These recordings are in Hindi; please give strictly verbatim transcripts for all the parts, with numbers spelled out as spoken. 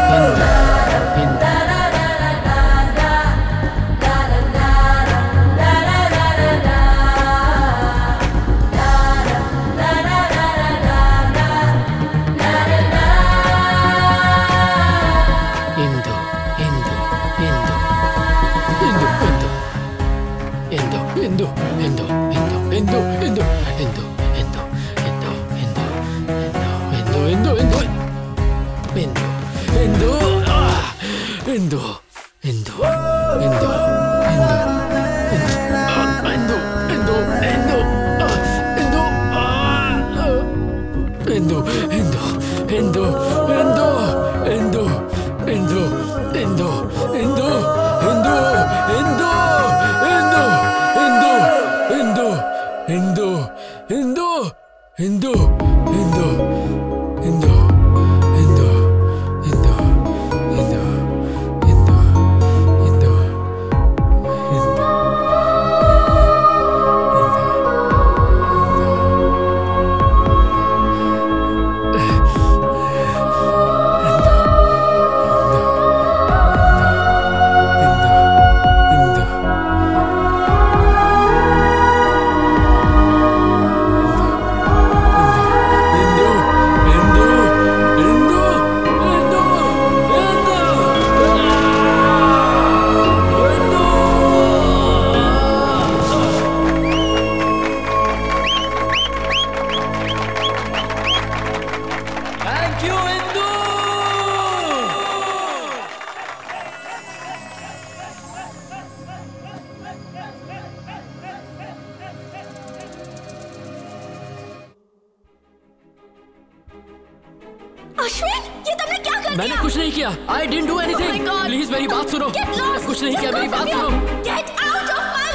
मैंने कुछ नहीं किया। I didn't do anything. Please मेरी बात सुनो। कुछ नहीं किया, मेरी बात सुनो। Get out of my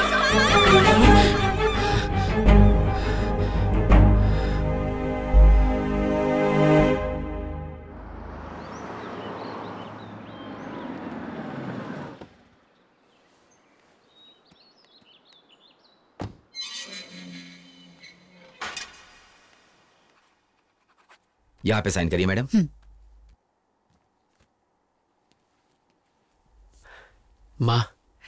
life. यहाँ पे साइन करिए मैडम। माँ,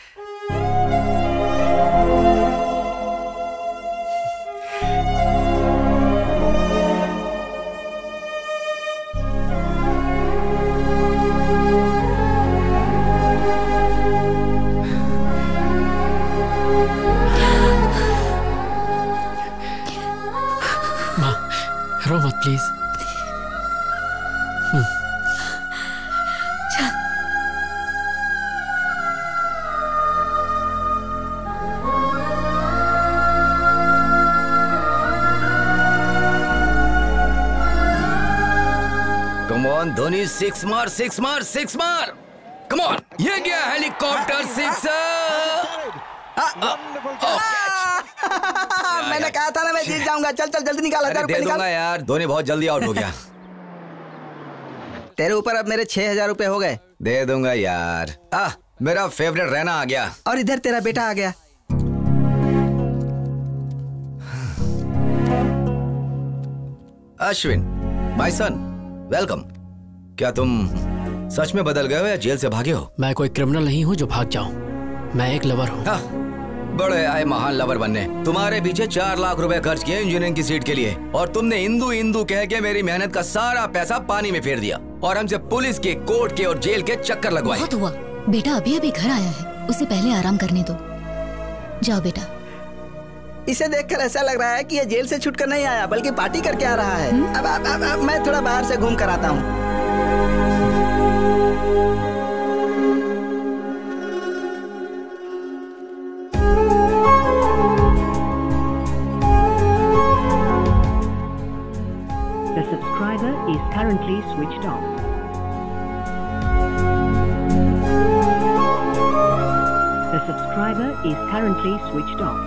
माँ रो मत प्लीज। धोनी सिक्स मार सिक्स मार सिक्स मार। कम ऑन, ये गया हेलीकॉप्टर सिक्स। मैंने कहा था ना मैं जीत जाऊंगा। चल चल जल्दी निकाल। अरे दे दूंगा यार, धोनी बहुत जल्दी आउट हो गया। तेरे ऊपर अब मेरे छह हजार रुपए हो गए। दे दूंगा यार। आ, मेरा फेवरेट रैना आ गया और इधर तेरा बेटा आ गया। Ashwin my son, welcome. क्या तुम सच में बदल गए हो या जेल से भागे हो? मैं कोई क्रिमिनल नहीं हूँ जो भाग जाऊं। मैं एक लवर हूँ। हाँ, बड़े आए महान लवर बनने। तुम्हारे पीछे चार लाख रुपए खर्च किए इंजीनियरिंग की सीट के लिए, और तुमने हिंदू हिंदू कह के मेरी मेहनत का सारा पैसा पानी में फेर दिया और हमसे पुलिस के, कोर्ट के और जेल के चक्कर लगवाए। बहुत हुआ। बेटा अभी अभी घर आया है, उसे पहले आराम करने दो। जाओ बेटा। इसे देखकर ऐसा लग रहा है कि ये जेल से छूटकर नहीं आया बल्कि पार्टी करके आ रहा है। अब, अब, अब, अब मैं थोड़ा बाहर से घूम कर आता हूँ। The subscriber is currently switched off. The subscriber is currently switched off.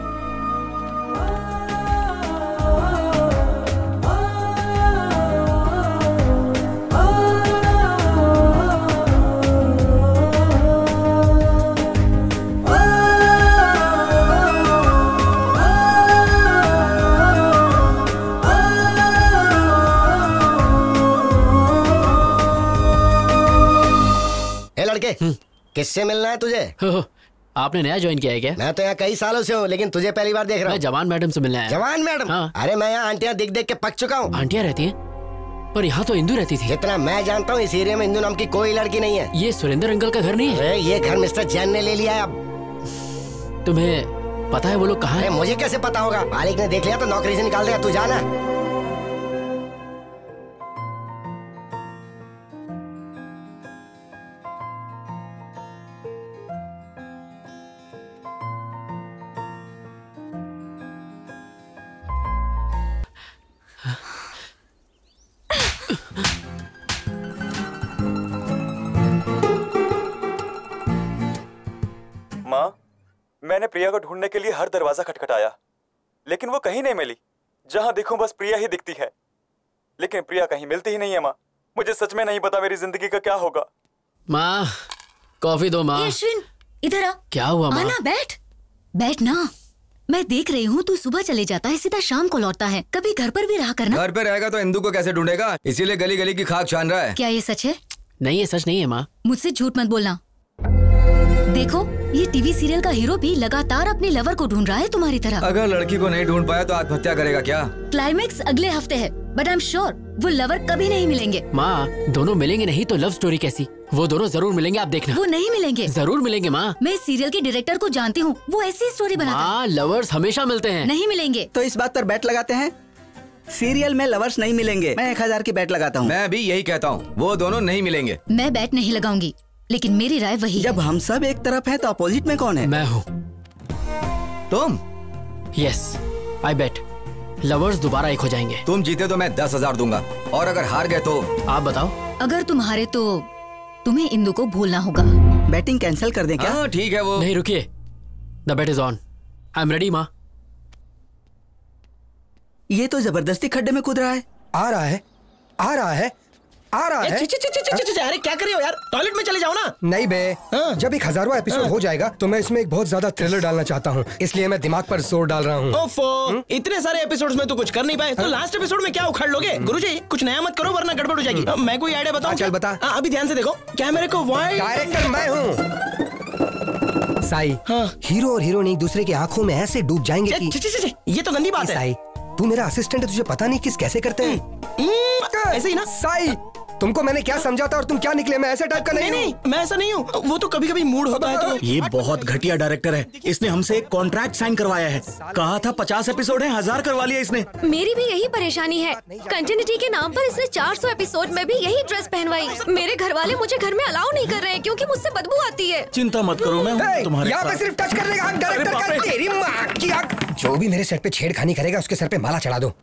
लड़के, किससे मिलना है तुझे? आपने नया ज्वाइन किया है क्या? मैं तो यहाँ कई सालों से हूँ, लेकिन तुझे पहली बार देख रहा हूँ। मैं जवान मैडम से मिलने आया। जवान मैडम? हाँ। अरे मैं यहाँ आंटियाँ दिख देख के पक चुका हूँ। आंटियाँ रहती हैं? पर यहाँ तो इंदू रहती थी। जितना मैं जानता हूँ इस एरिया में इंदू नाम की कोई लड़की नहीं है। ये सुरेंद्र अंकल का घर नहीं है? अरे ये घर मिस्टर जैन ने ले लिया है अब। तुम्हें पता है वो लोग कहाँ हैं? मुझे कैसे पता होगा? मालिक ने देख लिया तो नौकरी से निकाल देगा। तू जाना। माँ, मैंने प्रिया को ढूंढने के लिए हर दरवाजा खटखटाया, लेकिन वो कहीं नहीं मिली। जहां देखूं बस प्रिया ही दिखती है, लेकिन प्रिया कहीं मिलती ही नहीं है। माँ, मुझे सच में नहीं पता मेरी जिंदगी का क्या होगा। माँ, कॉफी दो माँ। अश्विन, इधर आ। क्या हुआ माँ? आना, बैठ बैठ ना। मैं देख रही हूँ तू सुबह चले जाता है, सीधा शाम को लौटता है। कभी घर पर भी रहा करना। घर पे रहेगा तो इंदू को कैसे ढूंढेगा? इसीलिए गली गली की खाक छान रहा है। क्या ये सच है? नहीं, ये सच नहीं है माँ। मुझसे झूठ मत बोलना। देखो, ये टीवी सीरियल का हीरो भी लगातार अपने लवर को ढूंढ रहा है तुम्हारी तरह। अगर लड़की को नहीं ढूंढ पाया तो आत्महत्या करेगा क्या? क्लाइमेक्स अगले हफ्ते है, बट आई एम श्योर वो लवर कभी नहीं मिलेंगे। माँ, दोनों मिलेंगे नहीं तो लव स्टोरी कैसी? वो दोनों जरूर मिलेंगे, आप देखना। वो नहीं मिलेंगे। जरूर मिलेंगे माँ। मैं इस सीरियल के डायरेक्टर को जानती हूँ, वो ऐसी स्टोरी बनाता है। माँ, लवर्स हमेशा मिलते हैं। नहीं मिलेंगे। तो इस बात पर बैट लगाते हैं? सीरियल में लवर्स नहीं मिलेंगे। मैं एक हजार की बैट लगाता हूँ। मैं भी यही कहता हूँ, वो दोनों नहीं मिलेंगे। मैं बैट नहीं लगाऊंगी, लेकिन मेरी राय वही। जब हम सब एक तरफ हैं तो अपोजिट में कौन है? मैं हूँ। तुम? यस, आई बेट लवर्स दोबारा एक हो जाएंगे। तुम जीते तो मैं दस हजार दूंगा, और अगर हार गए तो? आप बताओ। अगर तुम हारे तो तुम्हें इंदु को भूलना होगा। बैटिंग कैंसिल कर दें क्या? हाँ ठीक है। वो नहीं, रुकिए, the bet is on. I am ready माँ। ये तो जबरदस्ती खड्डे में कूद रहा है। आ रहा है, आ रहा है, आ रहा है। ची, ची, ची, ची, ची, ची, अरे क्या कर रहे हो यार? टॉयलेट में चले जाओ ना। नहीं बे, हाँ? जब एक हजारवां एपिसोड हाँ? हो जाएगा तो मैं इसमें एक बहुत ज्यादा थ्रिलर डालना चाहता हूँ, इसलिए मैं दिमाग पर जोर डाल रहा हूँ। ओफो, इतने सारे एपिसोड्स में तो कुछ कर नहीं पाए, तो लास्ट एपिसोड में क्या उखाड़ लोगे? गुरुजी, कुछ नया मत करो वरना गड़बड़ हो जाएगी। मैं कोई आइडिया बताऊं? चल बता। अभी ध्यान से देखो, कैमरे को वाइड। डायरेक्टर मैं हूँ साई। हाँ? हीरो और हीरोइन एक दूसरे की आंखों में ऐसे डूब जाएंगे कि ची, ची, ची, ये तो गंदी बात है। साई, तू मेरा असिस्टेंट है, तुझे पता नहीं किस कैसे करते हैं। ऐसे ही ना साई, तुमको मैंने क्या समझाता और तुम क्या निकले? मैं ऐसे टाइप का नहीं, नहीं, नहीं, मैं ऐसा नहीं हूँ। वो तो कभी कभी मूड होता है तो। ये बहुत घटिया डायरेक्टर है। इसने हमसे एक कॉन्ट्रैक्ट साइन करवाया है। कहा था पचास एपिसोड है, हजार करवा लिया इसने। मेरी भी यही परेशानी है। कंटिन्यूटी के नाम पर इसने चार सौ एपिसोड में भी यही ड्रेस पहनवाई। मेरे घर वाले मुझे घर में अलाउ नहीं कर रहे हैं क्योंकि मुझसे बदबू आती है। चिंता मत करो, मैं हूँ तुम्हारे यहाँ पे सिर्फ टच करने का हक डायरेक्टर का। तेरी माँ की आँख। जो भी मेरे सेट पे छेड़खानी करेगा उसके सर पे माला चढ़ा दो।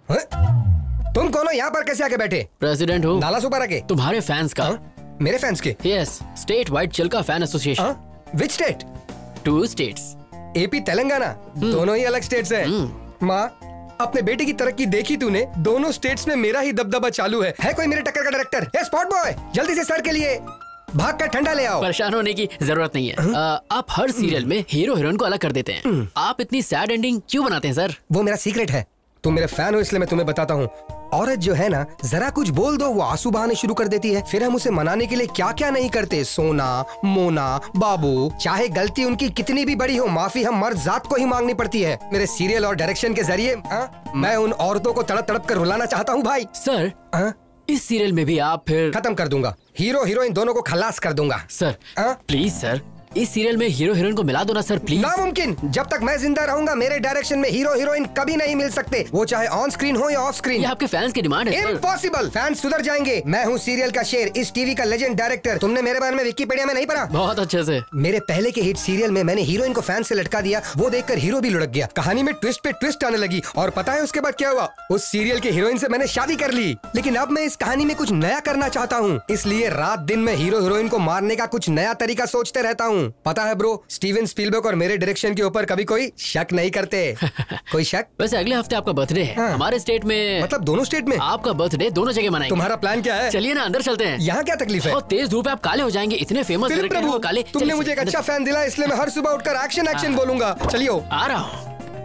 तुम कौन हो? यहाँ पर कैसे आके बैठे? प्रेसिडेंट हूँ। नाला सुपर आके? तुम्हारे फैंस का। हा? मेरे फैंस के? Yes, state wide Chilka fan association. Which state? Two states, AP Telangana. दोनों ही अलग स्टेट्स हैं। माँ, अपने बेटे की तरक्की देखी तूने? दोनों स्टेट्स में मेरा ही दबदबा चालू है। है कोई मेरे टक्कर का डायरेक्टर? ए स्पॉट बॉय, जल्दी से सर के लिए भाग कर ठंडा ले आओ। परेशान होने की जरूरत नहीं है। आ, आप हर सीरियल में हीरो हीरोइन को अलग कर देते हैं। आप इतनी सैड एंडिंग क्यों बनाते हैं सर? वो मेरा सीक्रेट है। तुम मेरे फैन हो इसलिए मैं तुम्हें बताता हूँ। औरत जो है ना, जरा कुछ बोल दो वो आंसू बहाने शुरू कर देती है। फिर हम उसे मनाने के लिए क्या क्या नहीं करते। सोना, मोना, बाबू, चाहे गलती उनकी कितनी भी बड़ी हो, माफी हम मर्द जात को ही मांगनी पड़ती है। मेरे सीरियल और डायरेक्शन के जरिए आ, मैं उन औरतों को तड़प तड़प कर रुलाना चाहता हूँ भाई। सर, आ? इस सीरियल में भी आप फिर खत्म कर दूंगा। हीरो हीरोइन दोनों को खलास कर दूंगा। सर प्लीज सर, इस सीरियल में हीरो हीरोइन को मिला दो ना सर प्लीज। नामुमकिन। जब तक मैं जिंदा रहूंगा मेरे डायरेक्शन में हीरो हीरोइन कभी नहीं मिल सकते, वो चाहे ऑन स्क्रीन हो या ऑफ स्क्रीन। ये आपके फैंस की डिमांड है। इम्पॉसिबल। फैंस सुधर जाएंगे। मैं हूँ सीरियल का शेर, इस टीवी का लेजेंड डायरेक्टर। तुमने मेरे बारे में विकिपीडिया में नहीं पढ़ा? बहुत अच्छे से। मेरे पहले के हिट सीरियल में मैंने हीरोइन को फैन से लटका दिया, वो देखकर हीरो भी लुढ़क गया। कहानी में ट्विस्ट पे ट्विस्ट आने लगी और पता है उसके बाद क्या हुआ? उस सीरियल के हीरोइन से मैंने शादी कर ली। लेकिन अब मैं इस कहानी में कुछ नया करना चाहता हूँ, इसलिए रात दिन में हीरो हीरोइन को मारने का कुछ नया तरीका सोचते रहता हूँ। पता है ब्रो, स्टीवन स्पीलबर्ग और मेरे डायरेक्शन के ऊपर कभी कोई शक नहीं करते। कोई शक? वैसे अगले हफ्ते आपका बर्थडे है। हाँ। हमारे स्टेट में। मतलब दोनों स्टेट में? आपका बर्थडे दोनों जगह मनाएंगे। तुम्हारा प्लान क्या है? चलिए ना अंदर चलते हैं। यहाँ क्या तकलीफ है? और तेज धूप है, आप काले हो जाएंगे। इतने फेमस डायरेक्टर हो काले। तुमने मुझे एक अच्छा फैन दिला, इसलिए मैं हर सुबह उठकर एक्शन एक्शन बोलूंगा। चलिए आ रहा हूँ।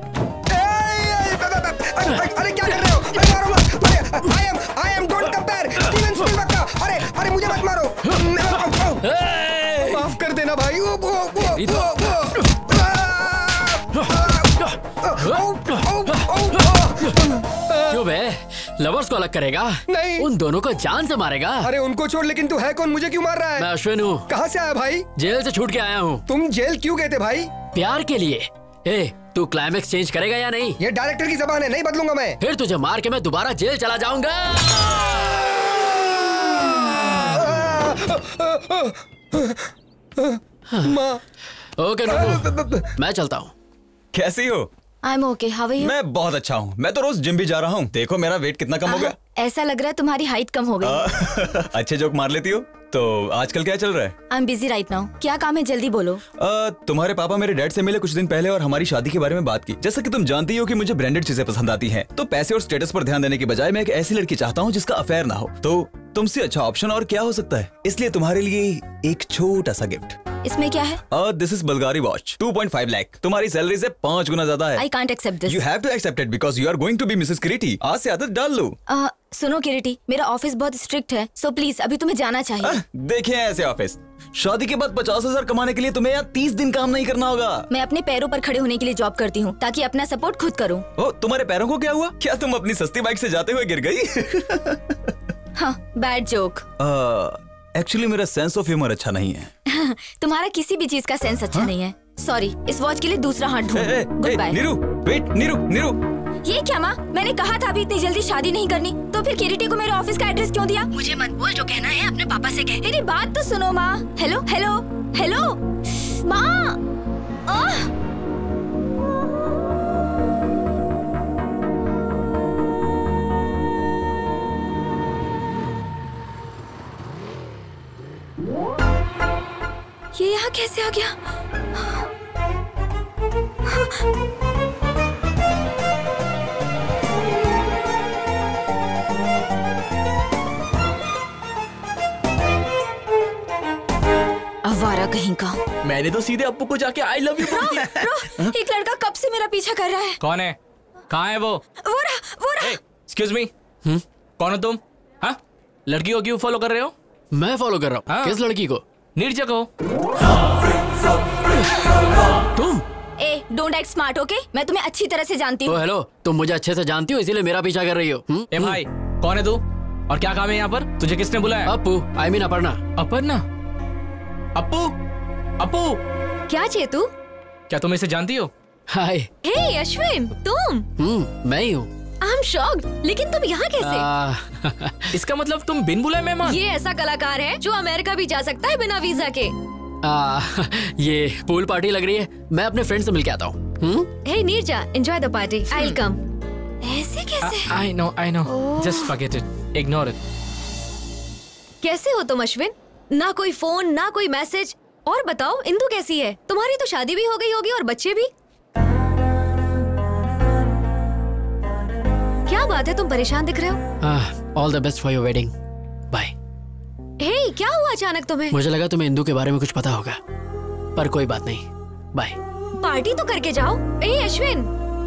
अरे क्या कर रहे हो? I am, I am, don't compare. Steven Spielberg का। अरे अरे मुझे मत मारो। क्यों बे? लवर्स को अलग करेगा? नहीं। उन दोनों को जान से मारेगा? अरे उनको छोड़, लेकिन तू है कौन? मुझे क्यों मार रहा है? मैं अश्विन हूँ। कहाँ से आया भाई? जेल से छूट के आया हूँ। तुम जेल क्यों गए थे भाई? प्यार के लिए। ए, तू क्लाइमेक्स चेंज करेगा या नहीं? ये डायरेक्टर की जबान है, नहीं बदलूंगा मैं। फिर तुझे मार के मैं दोबारा जेल चला जाऊंगा। माँ। ओके नुनू, मैं चलता हूँ। कैसी हो? I'm okay, how are you? मैं बहुत अच्छा हूँ। मैं तो रोज जिम भी जा रहा हूँ। देखो मेरा वेट कितना कम हो गया। ऐसा लग रहा है तुम्हारी हाइट कम हो गई। अच्छे जोक मार लेती हो। तो आजकल क्या चल रहा है? I'm busy right now. क्या काम है, जल्दी बोलो। आ, तुम्हारे पापा मेरे डैड से मिले कुछ दिन पहले और हमारी शादी के बारे में बात की। जैसा कि तुम जानती हो कि मुझे ब्रांडेड चीजें पसंद आती हैं, तो पैसे और स्टेटस पर ध्यान देने की बजाय मैं एक ऐसी लड़की चाहता हूँ जिसका अफेयर ना हो। तो तुमसे अच्छा ऑप्शन और क्या हो सकता है? इसलिए तुम्हारे लिए एक छोटा सा गिफ्ट। इसमें क्या है? This is Bulgari watch, two point five lakh. तुम्हारी सैलरी से पाँच गुना ज्यादा है। I can't accept this. You have to accept it because you are going to be Mrs Kiriti. आज से आदत डाल लो। uh, सुनो किरीटी, मेरा ऑफिस बहुत स्ट्रिक्ट है, सो प्लीज अभी तुम्हें जाना चाहिए। देखिए ऐसे ऑफिस, शादी के बाद पचास हजार कमाने के लिए तुम्हें यहाँ तीस दिन काम नहीं करना होगा। मैं अपने पैरों पर खड़े होने के लिए जॉब करती हूँ ताकि अपना सपोर्ट खुद करूँ। ओ, तुम्हारे पैरों को क्या हुआ? क्या तुम अपनी सस्ती बाइक से जाते हुए गिर गई? हाँ, बैड जोक। एक्चुअली मेरा सेंस ऑफ ह्यूमर अच्छा नहीं है। तुम्हारा किसी भी चीज का सेंस अच्छा हाँ? नहीं है। सॉरी, इस वॉच के लिए दूसरा हाथ ढूंढो। Good bye. Niru, wait, Niru, Niru. ये क्या माँ? मैंने कहा था अभी इतनी जल्दी शादी नहीं करनी, तो फिर किरीटी को मेरे ऑफिस का एड्रेस क्यों दिया? मुझे मत बोल, जो कहना है अपने पापा से कह। मेरी बात तो सुनो माँ। हेलो हेलो हेलो माँ। ये यहाँ कैसे आ गया? आवारा कहीं का। मैंने तो सीधे अप्पू को जाके आई लव यू बोल दिया। ब्रो, एक लड़का कब से मेरा पीछा कर रहा है। कौन है? कहाँ है वो? वो रहा, वो रहा। एक्सक्यूज मी, कौन हो तुम? हाँ, लड़की को क्यों फॉलो कर रहे हो? मैं फॉलो कर रहा हूँ। हाँ? किस लड़की को? नीरजा को। तुम? ए, डोंट एक्ट स्मार्ट, ओके? मैं तुम्हें अच्छी तरह से जानती हूँ। ओ हेलो, तुम मुझे अच्छे से जानती हो इसीलिए मेरा पीछा कर रही हो। हुँ? ए भाई, कौन है तू और क्या काम है यहाँ पर? तुझे किसने बुलाया? Appu, I mean Aparna. अपर्णा? अप्पू, अप्पू। क्या चेतू? क्या तुम इसे जानती हो? हाय। हे अश्विन, तुम? हम्म, मैं ही हूँ। आई एम शॉक्ड, लेकिन तुम यहाँ कैसे? इसका मतलब तुम बिन बुलाए मेहमान? ये ऐसा कलाकार है जो अमेरिका भी जा सकता है बिना वीजा के। आ, ये पूल पार्टी लग रही है, मैं अपने फ्रेंड से मिल के आता हूँ। Hey Neeraja, enjoy the party, I will come. ऐसे कैसे? I know, I know, just forget it, ignore it. कैसे हो तुम अश्विन? ना कोई फोन, ना कोई मैसेज। और बताओ, इंदु कैसी है? तुम्हारी तो शादी भी हो गई होगी और बच्चे भी। क्या बात है, तुम परेशान दिख रहे हो? All the best for your wedding. Bye. Hey, क्या हुआ अचानक तुम्हें? मुझे लगा तुम्हें इंदु के बारे में कुछ पता होगा, पर कोई बात नहीं। बाय। पार्टी तो करके जाओ। ए अश्विन।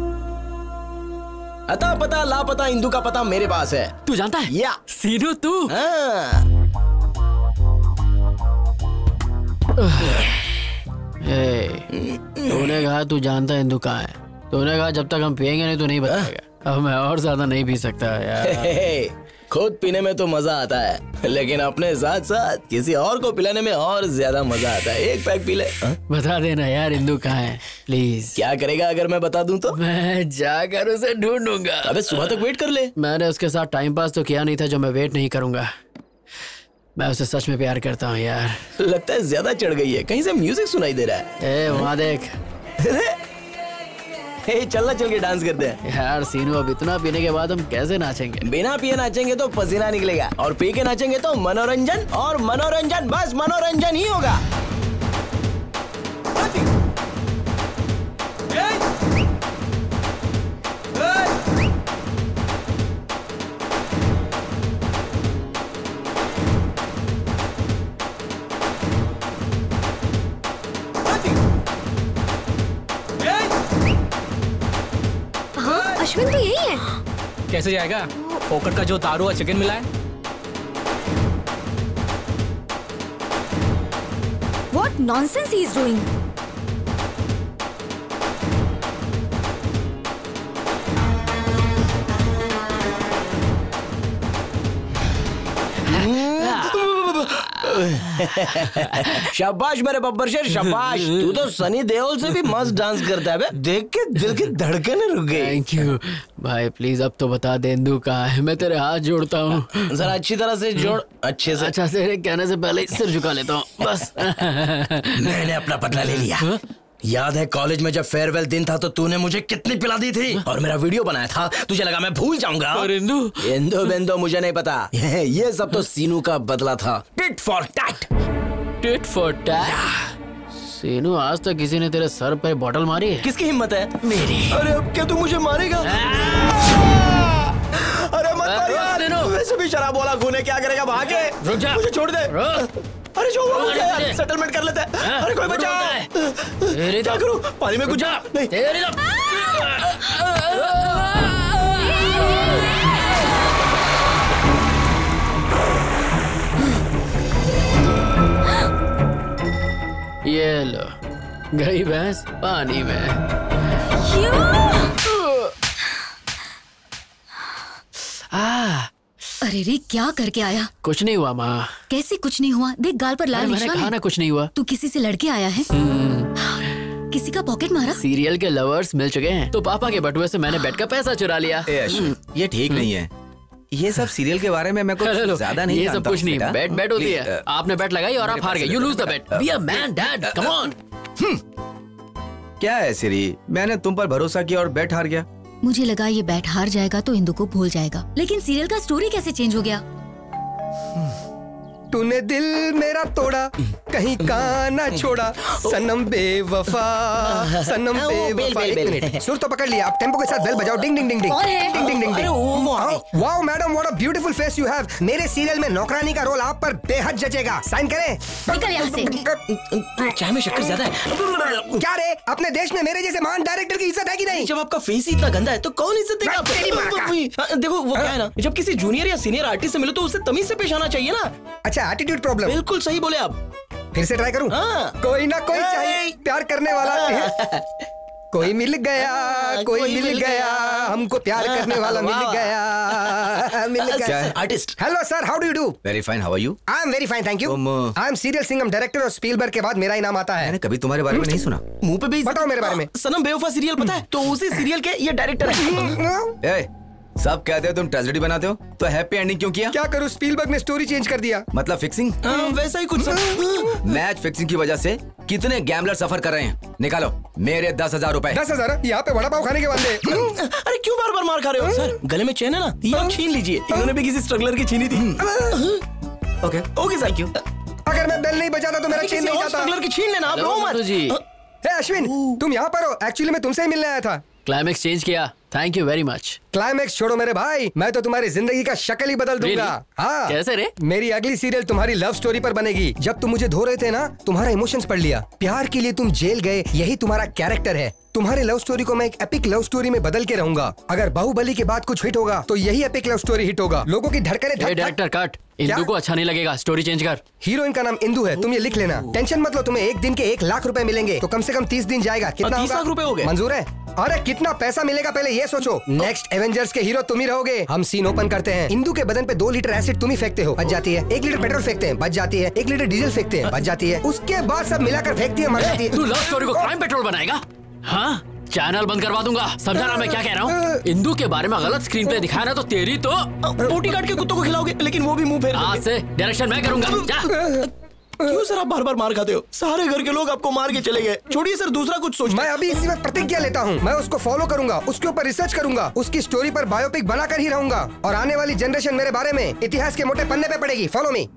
अता पता लापता इंदु का पता मेरे पास है। तू जानता है? या सीनू तू। हाँ। तूने कहा तू जानता है इंदु कहाँ है। तूने कहा जब तक हम पियेंगे नहीं तो नहीं बताएगा। अब मैं और ज्यादा नहीं पी सकता यार। खुद पीने में तो मजा आता है, लेकिन अपने साथ साथ किसी और को पिलाने में और ज्यादा मजा आता है। एक पैक पी ले। हा? बता देना यार इंदु कहाँ है प्लीज। क्या करेगा अगर मैं बता दूं तो? मैं जाकर उसे ढूंढूंगा। अबे सुबह तक वेट कर ले। मैंने उसके साथ टाइम पास तो किया नहीं था जो मैं वेट नहीं करूंगा। मैं उसे सच में प्यार करता हूँ यार। लगता है ज्यादा चढ़ गई है, कहीं से म्यूजिक सुनाई दे रहा है। ए वहाँ देख। हे चलना, चल के डांस करते हैं। यार सीनू, अब इतना पीने के बाद हम कैसे नाचेंगे? बिना पिए नाचेंगे तो पसीना निकलेगा, और पी के नाचेंगे तो मनोरंजन, और मनोरंजन बस मनोरंजन ही होगा। अश्विन तो यही है। कैसे जाएगा? फोकट का जो दारू और चिकन मिला है। What nonsense he is doing? शाबाश मेरे बब्बर शेर, शाबाश। तू तो सनी देओल से भी मस्त डांस करता है बे। देख के दिल की धड़कनें रुक गई। थैंक यू भाई, प्लीज अब तो बता दे इंदु कहाँ है, मैं तेरे हाथ जोड़ता हूँ। जरा अच्छी तरह से जोड़, अच्छे से। अच्छा तेरे कहने से पहले सिर झुका लेता हूँ बस। मैंने अपना बदला ले लिया। याद है कॉलेज में जब फेयरवेल दिन था तो तूने मुझे कितनी पिला दी थी और मेरा वीडियो बनाया था, तुझे लगा मैं भूल जाऊंगा। और इंदु इंदु बिंदु मुझे नहीं पता, ये सब तो सीनू का बदला था। Tit for tat. Tit for tat. Seenu, आज तक किसी ने तेरे सर पे बॉटल मारी है? किसकी हिम्मत है? मेरी। अरे अब क्या तू मुझे मारेगा? अरे मत मार यार, वैसे भी शराब वाला खून क्या करेगा, भागे। रुक जा, मुझे छोड़ दे। अरे जो यार, सेटलमेंट कर लेते हैं। अरे कोई बचा। क्या करूं? पानी में कुछ जा। नहीं तेरी ये लो, गई भैंस पानी में। आ, अरे रे क्या करके आया? कुछ नहीं हुआ माँ। कैसे कुछ नहीं हुआ? देख गाल पर लाल निशान है। मैंने कहा ना कुछ नहीं हुआ। तू किसी से लड़के आया है? किसी का पॉकेट मारा? सीरियल के लवर्स मिल चुके हैं तो पापा के बटुए से मैंने बेट का पैसा चुरा लिया। ये ठीक नहीं है। ये सब सीरियल के बारे में मैं कुछ ज्यादा नहीं ये जानता। सब कुछ नहीं, बेट बेट होती है। आपने बेट लगाई और आप हार गए। You lose the bet. Be a man dad, come on. क्या है सिरी, मैंने तुम पर भरोसा किया और बेट हार गया। मुझे लगा ये बैट हार जाएगा तो इंदु को भूल जाएगा, लेकिन सीरियल का स्टोरी कैसे चेंज हो गया? तूने दिल मेरा तोड़ा, कहीं का ना छोड़ा, सनम बेवफा, सनम बेवफा। एक मिनट, सुर तो पकड़ लिया, अब टेम्पो के साथ बेल बजाओ। Ding ding ding ding ding ding ding ding. Wow madam, what a beautiful face you have. मेरे सीरियल में नौकरानी का रोल आप पर बेहद जचेगा। साइन करें? निकल यहाँ से। चाय में शक्कर ज्यादा है। क्या रे, अपने देश में मेरे जैसे महान डायरेक्टर की इज्जत है कि नहीं? जब आपका फेस ही इतना गंदा है तो कौन इज्जत देगा आपको? देखो वो क्या है ना, जब किसी जूनियर या सीनियर आर्टिस्ट से मिलो तो उससे तमीज से पेश आना चाहिए ना। अच्छा, एटीट्यूड प्रॉब्लम। बिल्कुल सही बोले आप। फिर से ट्राई करूं? हाँ। कोई ना कोई चाहिए प्यार करने वाला। कोई मिल गया, कोई मिल गया, हमको प्यार करने वाला मिल गया, मिल गया। Artist. Hello sir, how do you do? Very fine, how are you? I am very fine, thank you. I am serial Singham director और स्पीलबर्ग के बाद मेरा ही नाम आता है। मैंने कभी तुम्हारे बारे में नहीं सुना। मुंह पे भी बताओ मेरे बारे में। सनम बेवफा सीरियल पता है? तो उसी सीरियल के ये डायरेक्टर है। सब कहते हो तुम ट्रेजेडी बनाते हो, तो हैप्पी एंडिंग क्यों किया? क्या करूं, स्पीलबर्ग ने स्टोरी चेंज कर दिया। मतलब फिक्सिंग? वैसा ही कुछ। मैच फिक्सिंग की वजह से कितने गैम्बलर सफर कर रहे हैं। निकालो मेरे दस हजार रूपए। दस हजार यहाँ पे वड़ा पाव खाने के बंदे। अरे क्यों बार बार मार खा रहे हो? सर गले में चेन है ना, ये आप छीन लीजिए। इन्होंने भी किसी स्ट्रगलर की छीनी थी। Okay okay thank you. अगर मैं बेल नहीं बजाता तो मेरा चेन नहीं जाता। स्ट्रगलर की छीन लेना आप। रो मत। हे अश्विन, तुम यहाँ पर हो? एक्चुअली मैं तुमसे ही मिलने आया था। क्लाइमेक्स चेंज किया, thank you very much. Climax छोड़ो मेरे भाई, मैं तो तुम्हारी जिंदगी का शक्ल ही बदल दूंगा। हाँ। कैसे रे? मेरी अगली सीरियल तुम्हारी लव स्टोरी पर बनेगी। जब तुम मुझे धो रहे थे ना, तुम्हारा इमोशंस पढ़ लिया। प्यार के लिए तुम जेल गए, यही तुम्हारा कैरेक्टर है। तुम्हारी लव स्टोरी को मैं एक एपिक लव स्टोरी में बदल के रहूंगा। अगर बाहुबली के बाद कुछ हिट होगा तो यही एपिक लव स्टोरी हिट होगा। लोगों की धड़कने धक डायरेक्टर कट, इंदु को अच्छा नहीं लगेगा, स्टोरी चेंज कर। हीरोइन का नाम इंदु है, तुम ये लिख लेना। टेंशन मत लो, तुम्हें एक दिन के एक लाख रुपए मिलेंगे तो कम से कम तीस दिन जाएगा। कितना तीस लाख रुपए हो गए? मंजूर है? अरे कितना पैसा मिलेगा पहले ये सोचो। नेक्स्ट एवेंजर्स के हीरो तुम ही रहोगे। हम सीन ओपन करते हैं। इंदु के बदन पे दो लीटर एसिड तुम ही फेंकते हो, बच जाती है। एक लीटर पेट्रोल फेंकते हैं, बच जाती है। एक लीटर डीजल फेंकते हैं, बच जाती है। उसके बाद सब मिलाकर फेंकती है, मर जाती है। तू लव स्टोरी को क्राइम पेट्रोल बनाएगा? हाँ, चैनल बंद करवा दूंगा। समझा ना मैं क्या कह रहा हूँ? इंदु के बारे में गलत स्क्रीन पे दिखाया ना तो तेरी तो बोटी काट के कुत्तों को खिलाओगे, लेकिन वो भी मुंह फेर आज से डायरेक्शन मैं करूंगा। जा। क्यों सर आप बार बार मार खाते हो? सारे घर के लोग आपको मार के चले गए। छोड़िए सर, दूसरा कुछ सोच। मैं अभी इसी वक्त प्रतिज्ञा लेता हूँ, मैं उसको फॉलो करूंगा, उसके ऊपर रिसर्च करूंगा, उसकी स्टोरी पर बायोपिक बनाकर ही रहूंगा और आने वाली जनरेशन मेरे बारे में इतिहास के मोटे पन्ने पे पड़ेगी। Follow me.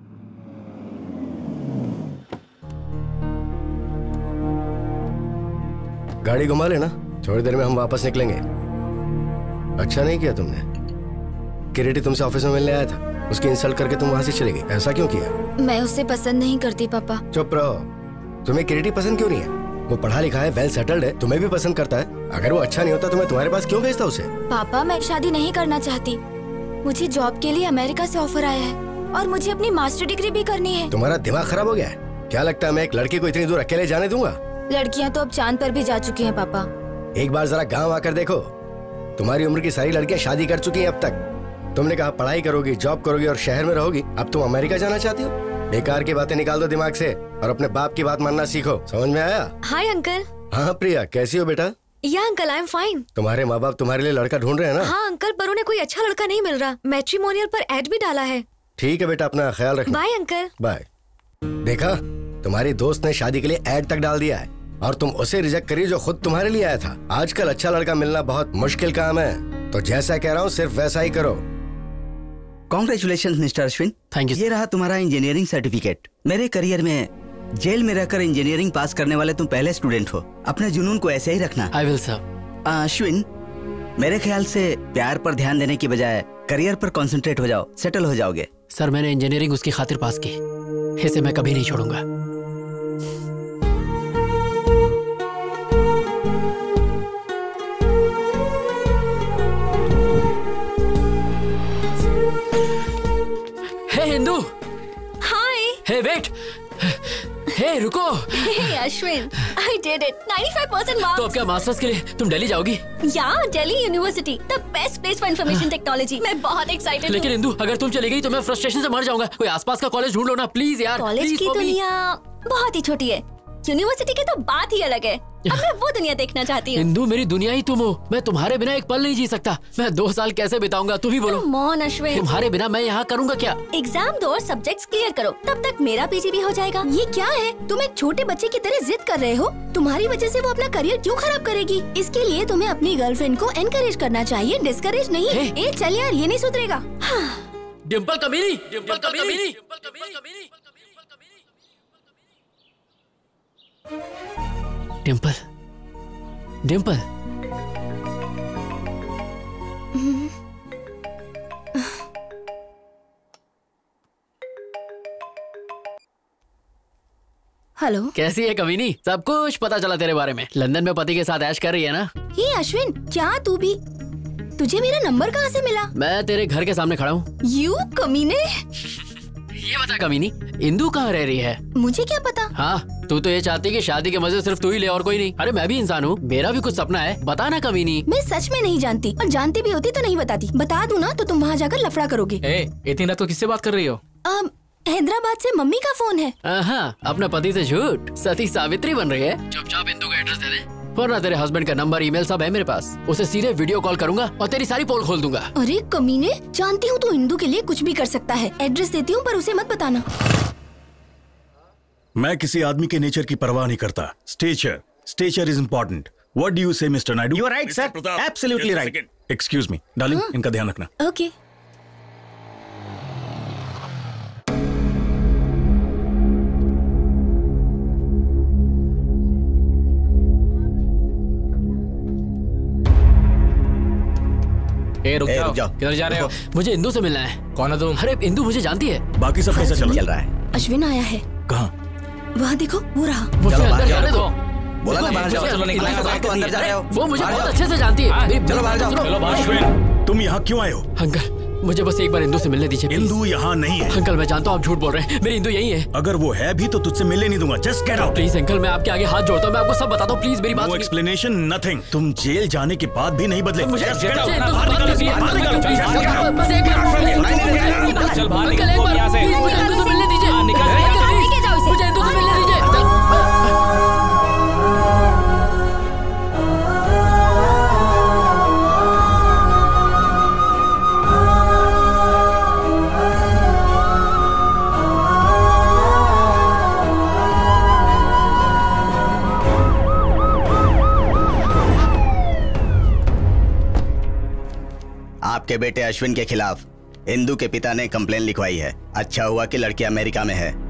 गाड़ी घुमा लेना, थोड़ी देर में हम वापस निकलेंगे। अच्छा नहीं किया तुमने। किरीटी तुमसे ऑफिस में मिलने आया था, उसकी इंसल्ट करके तुम वहां से चले गई। ऐसा क्यों किया? मैं उसे पसंद नहीं करती पापा। चुप रहो। तुम्हें किरीटी पसंद क्यों नहीं है? वो पढ़ा लिखा है, वेल सेटल्ड है, तुम्हें भी पसंद करता है। अगर वो अच्छा नहीं होता तो मैं तुम्हारे पास क्यों भेजता उसे? पापा मैं शादी नहीं करना चाहती। मुझे जॉब के लिए अमेरिका से ऑफर आया है और मुझे अपनी मास्टर डिग्री भी करनी है। तुम्हारा दिमाग खराब हो गया है क्या? लगता है मैं एक लड़की को इतनी दूर अकेले जाने दूंगा? लड़कियां तो अब चांद पर भी जा चुकी हैं पापा। एक बार जरा गांव आकर देखो, तुम्हारी उम्र की सारी लड़कियां शादी कर चुकी हैं अब तक। तुमने कहा पढ़ाई करोगी, जॉब करोगी और शहर में रहोगी। अब तुम अमेरिका जाना चाहती हो? बेकार की बातें निकाल दो दिमाग से और अपने बाप की बात मानना सीखो, समझ में आया? Hi uncle. हाँ प्रिया, कैसी हो बेटा? या अंकल, आई एम फाइन। तुम्हारे माँ बाप तुम्हारे लिए लड़का ढूंढ रहे हैं ना? हाँ अंकल, पर उन्हें कोई अच्छा लड़का नहीं मिल रहा। मैट्रिमोनियल पर एड भी डाला है। ठीक है बेटा, अपना ख्याल रखना। Bye uncle. बाय। देखा, तुम्हारी दोस्त ने शादी के लिए एड तक डाल दिया है और तुम उसे रिजेक्ट करी जो खुद तुम्हारे लिए आया था। आजकल अच्छा लड़का मिलना बहुत मुश्किल काम है, तो जैसा कह रहा हूँ सिर्फ वैसा ही करो। Congratulation mister Ashwin. Thank you. ये रहा तुम्हारा इंजीनियरिंग सर्टिफिकेट। मेरे करियर में जेल में रहकर इंजीनियरिंग पास करने वाले तुम पहले स्टूडेंट हो। अपने जुनून को ऐसे ही रखना। I will sir. अश्विन, मेरे ख्याल से प्यार पर ध्यान देने की बजाय करियर पर कंसंट्रेट हो जाओ, सेटल हो जाओगे। सर, मैंने इंजीनियरिंग उसकी खातिर पास की, इसे मैं कभी नहीं छोड़ूंगा। हे हिंदू। हाय। हे वेट। हे रुको। हे Ashwin, I did it. ninety-five percent marks. तो अब क्या मास्टर्स के लिए तुम दिल्ली जाओगी? या Delhi university, the best place for information technology. मैं बहुत एक्साइटेड हूँ। लेकिन इंदु, अगर तुम चली गई तो मैं फ्रस्ट्रेशन से मर जाऊंगा। कोई आसपास का कॉलेज ढूंढ लो ना प्लीज यार। कॉलेज की दुनिया बहुत ही छोटी है, यूनिवर्सिटी की तो बात ही अलग है। अब मैं वो दुनिया देखना चाहती हूँ। इंदु, मेरी दुनिया ही तुम हो। मैं तुम्हारे बिना एक पल नहीं जी सकता। मैं दो साल कैसे बिताऊंगा, तुम ही बोलो। मोहन अश्विन, तुम्हारे बिना मैं यहाँ करूँगा क्या? एग्जाम दो और सब्जेक्ट्स क्लियर करो, तब तक मेरा पीजी भी हो जाएगा। ये क्या है, तुम एक छोटे बच्चे की तरह जिद कर रहे हो। तुम्हारी वजह से वो अपना करियर क्यों खराब करेगी? इसके लिए तुम्हें अपनी गर्लफ्रेंड को एनकरेज करना चाहिए, डिस्करेज नहीं। ए चल यार, ये नहीं सुधरेगा। डिम्पल कमीनी, डिम्पल कमीनी, डिम्पल, डिम्पल। हेलो। कैसी है कमीनी? सब कुछ पता चला तेरे बारे में। लंदन में पति के साथ ऐश कर रही है ना? ये अश्विन, क्या तू भी? तुझे मेरा नंबर कहाँ से मिला? मैं तेरे घर के सामने खड़ा हूँ। यू कमीने। ये बता कमीनी, इंदु कहाँ रह रही है? मुझे क्या पता। हाँ, तू तो ये चाहती कि शादी के मजे सिर्फ तू ही ले और कोई नहीं। अरे मैं भी इंसान हूँ, मेरा भी कुछ सपना है। बता ना कमीनी। मैं सच में नहीं जानती, और जानती भी होती तो नहीं बताती। बता दूँ ना तो तुम वहाँ जाकर लफड़ा करोगे। ए, इतनी रात को किससे बात कर रही हो? अब हैदराबाद से मम्मी का फोन है। हाँ, अपने पति से झूठ, सती सावित्री बन रही है। चुपचाप इंदु का एड्रेस दे दे, वरना तेरे हस्बैंड का नंबर ईमेल सब है मेरे पास। उसे सीधे वीडियो कॉल करूंगा और तेरी सारी पोल खोल दूंगा। अरे कमीने, जानती हूँ तू इंदु के लिए कुछ भी कर सकता है। एड्रेस देती हूँ पर उसे मत बताना। मैं किसी आदमी के नेचर की परवाह नहीं करता। Stature, stature is important. What do you say mister Naidu? You are right sir, absolutely right. Excuse me darling, इनका ध्यान रखना। ओके। ए, रुक ए, जाओ, रुक जाओ। किधर जा रहे हो? मुझे इंदु से मिलना है। कौन है तुम? अरे इंदु मुझे जानती है। बाकी सब कैसा चल चल रहा है? अश्विन आया है। कहाँ? वहाँ देखो, वो रहा। मुझे चलो, अंदर बाहर जाने दो। बोला ना बाहर जाओ। मुझे चलो अंदर निकलो, जाने दो। तो अंदर जा रहे हो। वो मुझे बाहर बहुत जाओ। अच्छे से जानती है। मेरी चलो बाहर जाओ। सुनो। अश्विन, तुम यहाँ क्यों आए हो? अंकल, मुझे बस एक बार इंदु से मिलने दीजिए। इंदु यहाँ नहीं है। अंकल मैं जानता हूँ आप झूठ बोल रहे हैं, मेरी इंदु यही है। अगर वो है भी तो तुझसे मिलने नहीं दूंगा। Just get out. Please uncle, मैं आपके आगे हाथ जोड़ता हूँ, मैं आपको सब बताता हूँ, प्लीज मेरी बात नो सुनिए। Explanation, nothing. तुम जेल जाने के बाद भी नहीं बदले। मुझे Just get out। मुझे इंदु से बाहर बात निकलो, करनी है। बाहर निकलो, प्लीज, just get out। बस एक बार चल बाहर अंकल, निकल एक बार यहाँ से। प्लीज मुझे इंदु से मिलने दीजिए। हाँ, निकल अंकल, यहाँ से। प्लीज, लेके जाओ इसे। मुझे इंदु से मिलने दीजिए। आपके बेटे अश्विन के खिलाफ इंदु के पिता ने कंप्लेन लिखवाई है। अच्छा हुआ कि लड़की अमेरिका में है।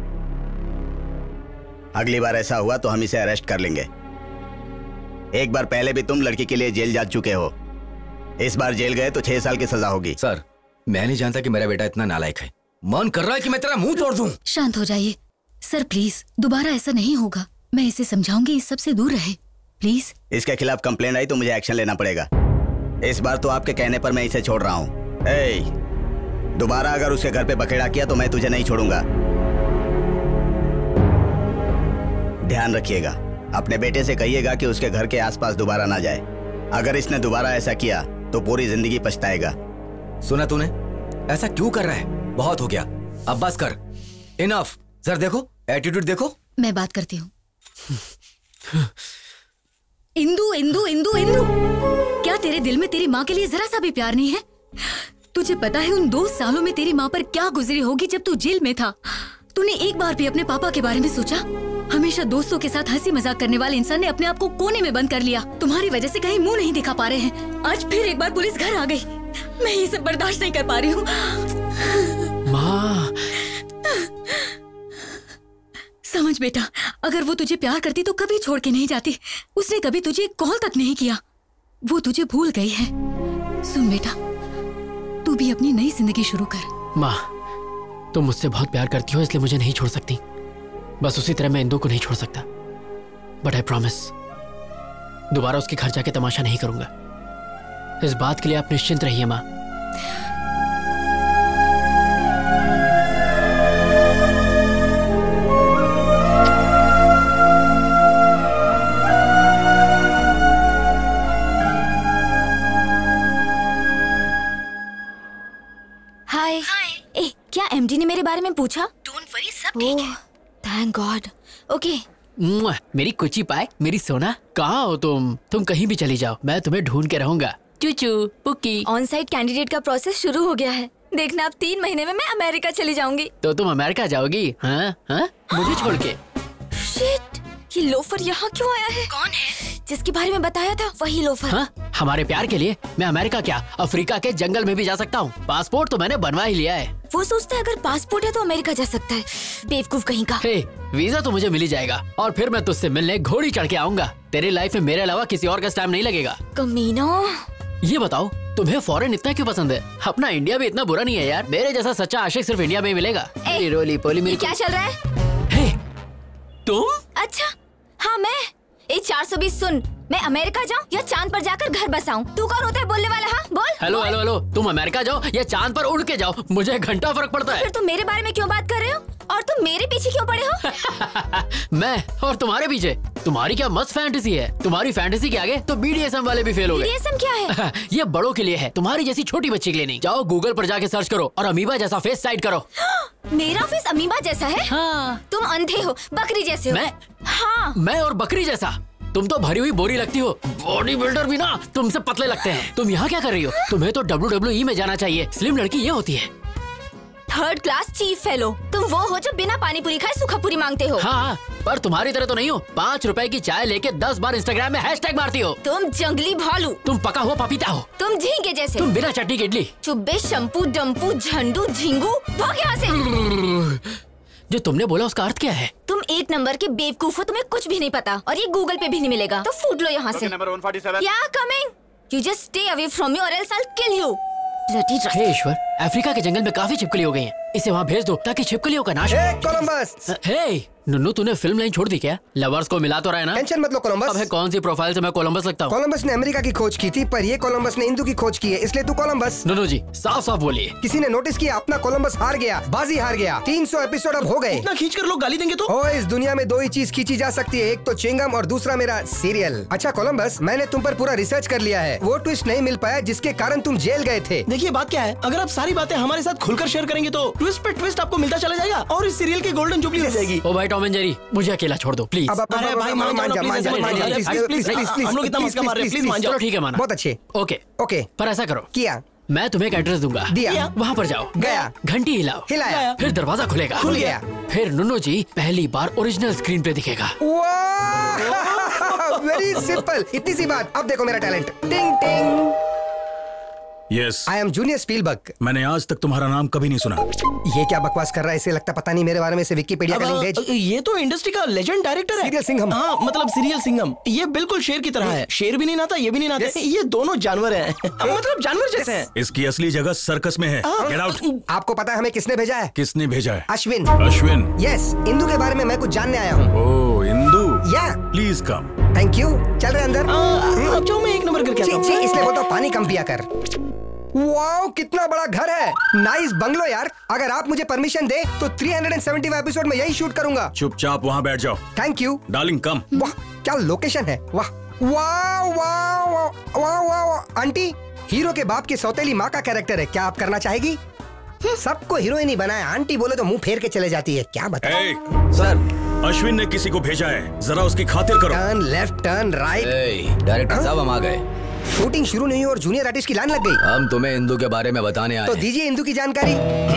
अगली बार ऐसा हुआ तो हम इसे अरेस्ट कर लेंगे। एक बार पहले भी तुम लड़की के लिए जेल जा चुके हो। इस बार जेल गए तो छह साल की सजा होगी। सर, मैं नहीं जानता कि मेरा बेटा इतना नालायक है। मन कर रहा है कि मैं तेरा मुंह तोड़ दूं। शांत हो जाइए सर, प्लीज। दोबारा ऐसा नहीं होगा। मैं इसे समझाऊंगी, इस सब से दूर रहे, प्लीज। इसके खिलाफ कंप्लेंट आई तो मुझे एक्शन लेना पड़ेगा। इस बार तो आपके कहने पर मैं इसे छोड़ रहा हूँ। ए, दोबारा अगर उसके घर पे बखेड़ा किया तो मैं तुझे नहीं छोड़ूंगा। ध्यान रखिएगा, अपने बेटे से कहिएगा कि उसके घर के आसपास दोबारा ना जाए। अगर इसने दोबारा ऐसा किया तो पूरी जिंदगी पछताएगा। सुना तूने? ऐसा क्यों कर रहा है? बहुत हो गया, अब बस कर। इनफ। सर देखो, एटीट्यूड देखो। मैं बात करती हूँ। इंदु इंदु इंदु इंदु, क्या तेरे दिल में तेरी माँ के लिए जरा सा भी प्यार नहीं है? तुझे पता है उन दो सालों में तेरी माँ पर क्या गुजरी होगी जब तू जेल में था? तूने एक बार भी अपने पापा के बारे में सोचा? हमेशा दोस्तों के साथ हंसी मजाक करने वाले इंसान ने अपने आप को कोने में बंद कर लिया। तुम्हारी वजह से कहीं मुंह नहीं दिखा पा रहे हैं। आज फिर एक बार पुलिस घर आ गई। मैं ये सब बर्दाश्त नहीं कर पा रही हूँ। माँ, समझ बेटा, अगर वो तुझे प्यार करती तो कभी छोड़ के नहीं जाती। उसने कभी तुझे कॉल तक नहीं किया। वो तुझे भूल गई है। सुन बेटा, तू भी अपनी नई जिंदगी शुरू कर। माँ, तुम मुझसे बहुत प्यार करती हो इसलिए मुझे नहीं छोड़ सकती। बस उसी तरह मैं इंदु को नहीं छोड़ सकता। बट आई प्रॉमिस, दोबारा उसके घर जाके तमाशा नहीं करूंगा। इस बात के लिए आप निश्चिंत रहिए माँ। हाय। ए, क्या एमडी ने मेरे बारे में पूछा? डोंट वरी, सब ठीक है। Thank god. ओके। मेरी कुची पाए, मेरी सोना, कहाँ हो तुम? तुम कहीं भी चली जाओ, मैं तुम्हें ढूंढ के रहूंगा। चूचू पुक्की। ऑन साइट कैंडिडेट का प्रोसेस शुरू हो गया है। देखना, अब तीन महीने में मैं अमेरिका चली जाऊंगी। तो तुम अमेरिका जाओगी? हाँ हाँ, मुझे छोड़ के। शिट, ये लोफर यहाँ क्यों आया है? कौन है? जिसके बारे में बताया था वही लोफर। हाँ, हमारे प्यार के लिए मैं अमेरिका क्या अफ्रीका के जंगल में भी जा सकता हूँ। पासपोर्ट तो मैंने बनवा ही लिया है। वो सोचता है अगर पासपोर्ट है तो अमेरिका जा सकता है। बेवकूफ कहीं का। हे, वीजा तो मुझे मिल ही जाएगा और फिर मैं तुझसे मिलने घोड़ी चढ़ के आऊंगा। तेरी लाइफ में मेरे अलावा किसी और का टाइम नहीं लगेगा। कमीना। ये बताओ, तुम्हें फॉरेन इतना क्यों पसंद है? अपना इंडिया भी इतना बुरा नहीं है यार। मेरे जैसा सच्चा आशिक सिर्फ इंडिया में ही मिलेगा। ए, रोली पोली मेरी। क्या चल रहा है? हे, तुम? अच्छा, हाँ मैं। ए चार सौ बीस सुन, मैं अमेरिका जाऊँ या चांद पर जाकर घर बसाऊं? तू कौन होता है बोलने वाला? हाँ बोल। हेलो हेलो हेलो, तुम अमेरिका जाओ या चांद पर उड़ के जाओ, मुझे घंटा फर्क पड़ता है। फिर तुम मेरे बारे में क्यों बात कर रहे हो? और तुम मेरे पीछे क्यों पड़े हो? मैं और तुम्हारे पीछे? तुम्हारी क्या मस्त फैंटेसी है। तुम्हारी फैंटेसी के आगे तो बीडीएसएम वाले भी फेल हो गए। बीडीएसएम क्या है? ये बड़ों के लिए है, तुम्हारी जैसी छोटी बच्ची के लिए नहीं। जाओ गूगल पर जाके सर्च करो और अमीबा जैसा फेस साइड करो। मेरा फेस अमीबा जैसा है? हाँ। तुम अंधे हो, बकरी जैसे हो। मैं? हाँ। मैं और बकरी जैसा? तुम तो भरी हुई बोरी लगती हो। बॉडी बिल्डर भी ना तुमसे पतले लगते हैं। तुम यहाँ क्या कर रही हो? तुम्हें तो डब्ल्यू डब्ल्यू ई में जाना चाहिए। स्लिम लड़की ये होती है। Third class chief fellow. तुम वो हो जो बिना पानी पूरी खाए सूखा पूरी मांगते हो। हाँ, पर तुम्हारी तरह तो नहीं हो। पाँच रुपए की चाय लेके दस बार इंस्टाग्राम में हैशटैग मारती हो। तुम जंगली भालू। तुम पका हुआ पपीता हो। तुम झींगे जैसे। तुम बिना चटनी की इडली। चुब्बे शंपू डम्पू झंडू झिंगू। भाग यहाँ से। जो तुमने बोला उसका अर्थ क्या है? तुम एक नंबर के बेवकूफ हो, तुम्हें कुछ भी नहीं पता और ये गूगल पे भी नहीं मिलेगा। तो फूट लो यहाँ से। Yeah coming. You just stay away from me or else I will kill you. हे ईश्वर, अफ्रीका के जंगल में काफी छिपकली हो गई हैं। इसे वहाँ भेज दो ताकि छिपकलियों का नाश हो। कोलंबस। हे नुन्नू, तूने फिल्म लाइन छोड़ दी क्या? लवर्स को मिला तो रहा है ना? टेंशन मत लो कोलंबस। अब कौन सी प्रोफाइल से मैं कोलंबस लगता हूँ? कोलंबस ने अमेरिका की खोज की थी, पर ये कोलंबस ने इंदु की खोज की है, इसलिए तू कोलंबस। नुन्नू जी साफ साफ बोलिए। किसी ने नोटिस किया अपना कोलंबस हार गया, बाजी हार गया। तीन सौ एपिसोड अब हो गए। इतना खींच कर लोग गाली देंगे तो? ओ, इस दुनिया में दो ही चीज खींची जा सकती है, एक तो चिंगम और दूसरा मेरा सीरियल। अच्छा कोलंबस, मैंने तुम पर पूरा रिसर्च कर लिया है। वो ट्विस्ट नहीं मिल पाया जिसके कारण तुम जेल गए थे। देखिए बात क्या है, अगर आप सारी बातें हमारे साथ खुलकर शेयर करेंगे तो ट्विस्ट पे ट्विस्ट आपको मिलता चला जाएगा और इस सीरियल की गोल्डन जुबली हो जाएगी। ओ भाई टॉम एंड जेरी, मुझे अकेला छोड़ दो प्लीज। अरे भाई मान जाओ, मान जाओ, मान जाओ, प्लीज प्लीज प्लीज। हम लोग इतना मस्का मार रहे हैं, प्लीज मान जाओ। चलो ठीक है, माना। बहुत अच्छे। ओके ओके, पर ऐसा करो, किया। मैं तुम्हें एक एड्रेस दूंगा। दिया। वहाँ पर जाओ। गया। घंटी हिलाओ। हिलाया। फिर दरवाजा खुलेगा। खुल गया। फिर नुन्नू जी पहली बार ओरिजिनल स्क्रीन पे दिखेगा। वेरी सिंपल, इतनी सी बात। अब देखो मेरा talent. Ting ting. Yes, I am junior Spielberg. मैंने आज तक तुम्हारा नाम कभी नहीं सुना। ये क्या बकवास कर रहा है? इसे लगता पता नहीं मेरे बारे में से विकिपीडिया का लिंक भेज। ये तो इंडस्ट्री का लेजेंड डायरेक्टर है। सीरियल सिंघम। हाँ, मतलब सीरियल सिंघम। ये बिल्कुल शेर की तरह है। शेर भी नहीं नाता, ये भी नहीं नाते। ये दोनों जानवर हैं। मतलब जानवर जैसे हैं। इसकी असली जगह सर्कस में है। Get out. आपको पता है हमें किसने भेजा है? किसने भेजा है? अश्विन। अश्विन? यस, इंदु के बारे में मैं कुछ जानने आया हूँ। ओह इंदु, या प्लीज कम। Thank you. चल रहे अंदर। अब जाओ, मैं एक नंबर करके आता हूँ। इसलिए बोलता हूँ पानी कम पिया कर। वाओ, कितना बड़ा घर है। नाइस बंगलो यार। अगर आप मुझे परमिशन दे तो तीन सौ पचहत्तर एपिसोड में यही शूट करूंगा। चुपचाप वहाँ बैठ जाओ। Thank you darling, come. वाह क्या लोकेशन है। वाह वाह वाह वाह वाह। आंटी, हीरो के बाप की सौतेली माँ का कैरेक्टर है, क्या आप करना चाहेगी? सबको हीरोइन ही बनाया, आंटी बोले तो मुंह फेर के चले जाती है। क्या बता सर, अश्विन ने किसी को भेजा है, जरा उसकी खातिर करो। Turn left, turn right. Director साहब हम आ गए। शूटिंग शुरू नहीं हुई और जूनियर आर्टिस्ट की लाइन लग गई। हम तुम्हें इंदू के बारे में बताने आए तो हैं। दीजिए इंदू की जानकारी।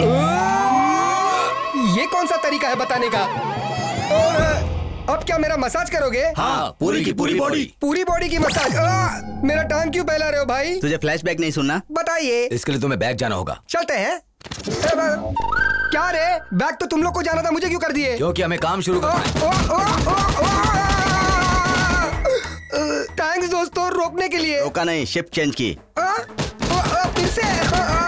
ये कौन सा तरीका है बताने का? और अब क्या मेरा मसाज करोगे? हाँ, पूरी की पूरी बॉडी। पूरी बॉडी की मसाज। आ, मेरा टांग क्यों फैला रहे हो भाई? तुझे फ्लैशबैक नहीं सुनना? बताइए। इसके लिए तुम्हें बैग जाना होगा। चलते हैं। क्या रे, बैग तो तुम लोग को जाना था, मुझे क्यों कर दिए? क्योंकि हमें काम शुरू करना है। थैंक्स दोस्तों, रोकने के लिए। रोका नहीं, शिफ्ट चेंज की। आ, आ, आ, फिर से। आ, आ,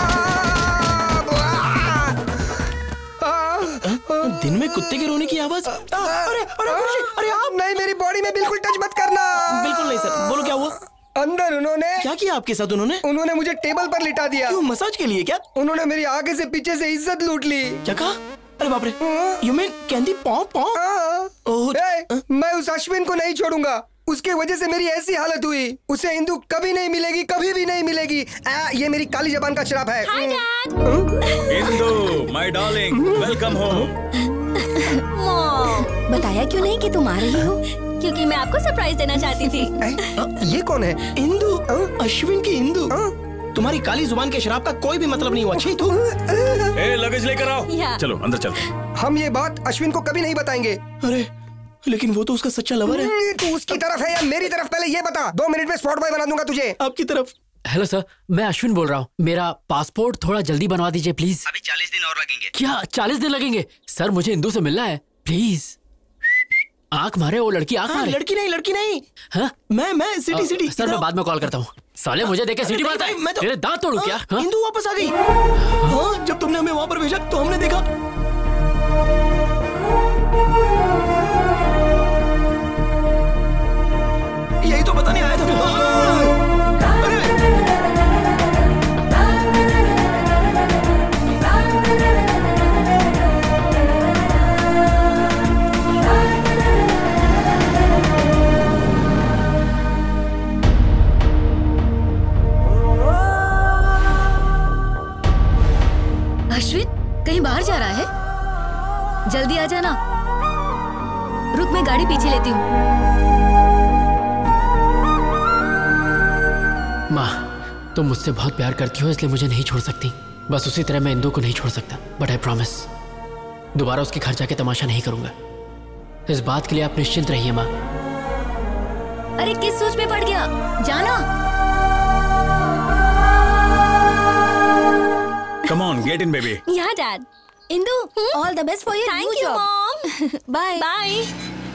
दिन में कुत्ते के रोने की आवाज। अरे अरे अरे आप नहीं, मेरी बॉडी में बिल्कुल टच मत करना। बिल्कुल नहीं सर, बोलो क्या हुआ? अंदर उन्होंने क्या किया आपके साथ? उन्होंने उन्होंने मुझे टेबल पर लिटा दिया। क्यों, मसाज के लिए क्या? उन्होंने मेरी आगे से पीछे से इज्जत लूट ली। क्या कहा? अरे बाप रे, यू मीन कैंडी पॉ पॉ? मैं उस अश्विन को नहीं छोड़ूंगा, उसके वजह से मेरी ऐसी हालत हुई। उसे इंदू कभी नहीं मिलेगी, कभी भी नहीं मिलेगी। आ, ये मेरी काली जबान का श्राप है। Indu my darling, welcome home. बताया क्यों नहीं कि तुम आ रही हो? क्योंकि मैं आपको सरप्राइज देना चाहती थी। ये कौन है? इंदू, अश्विन की इंदू। तुम्हारी काली जुबान के शराब का कोई भी मतलब नहीं हुआ। छी तू। ए, लगेज लेकर आओ। चलो अंदर चल। हम ये बात अश्विन को कभी नहीं बताएंगे। अरे लेकिन वो तो उसका सच्चा लवर है। तू उसकी तरफ है या मेरी तरफ, पहले ये बता। दो मिनट में स्पॉट बॉय बना दूंगा तुझे। आपकी तरफ। हेलो सर, मैं अश्विन बोल रहा हूँ। मेरा पासपोर्ट थोड़ा जल्दी बनवा दीजिए प्लीज। अभी चालीस दिन और लगेंगे। क्या चालीस दिन लगेंगे? सर मुझे इंदू से मिलना है प्लीज। आंख मारे वो लड़की, आंख मारे। लड़की नहीं, लड़की नहीं। हाँ? मैं मैं सिटी सिटी। सर मैं बाद में कॉल करता हूँ। साले मुझे देखे सिटी मारता है। मैं तो तेरे दांत तोड़ूं क्या? इंदू वापस आ गई। हाँ, जब तुमने हमें वहाँ पर भेजा तो हमने देखा। यही तो बताने आया था। अश्विन कहीं बाहर जा रहा है? जल्दी आ जाना। रुक, मैं गाड़ी पीछे लेती हूँ। माँ, तुम मुझसे बहुत प्यार करती हो, इसलिए मुझे नहीं छोड़ सकती। बस उसी तरह मैं इंदू को नहीं छोड़ सकता। बट आई प्रॉमिस, दोबारा उसके घर जाके तमाशा नहीं करूंगा। इस बात के लिए आप निश्चिंत रहिए माँ। अरे किस सोच में पड़ गया? जाना। Come on, get in, baby. Yeah, Dad. Indu, all the best for your Thank new you, job. Mom. Bye. Bye.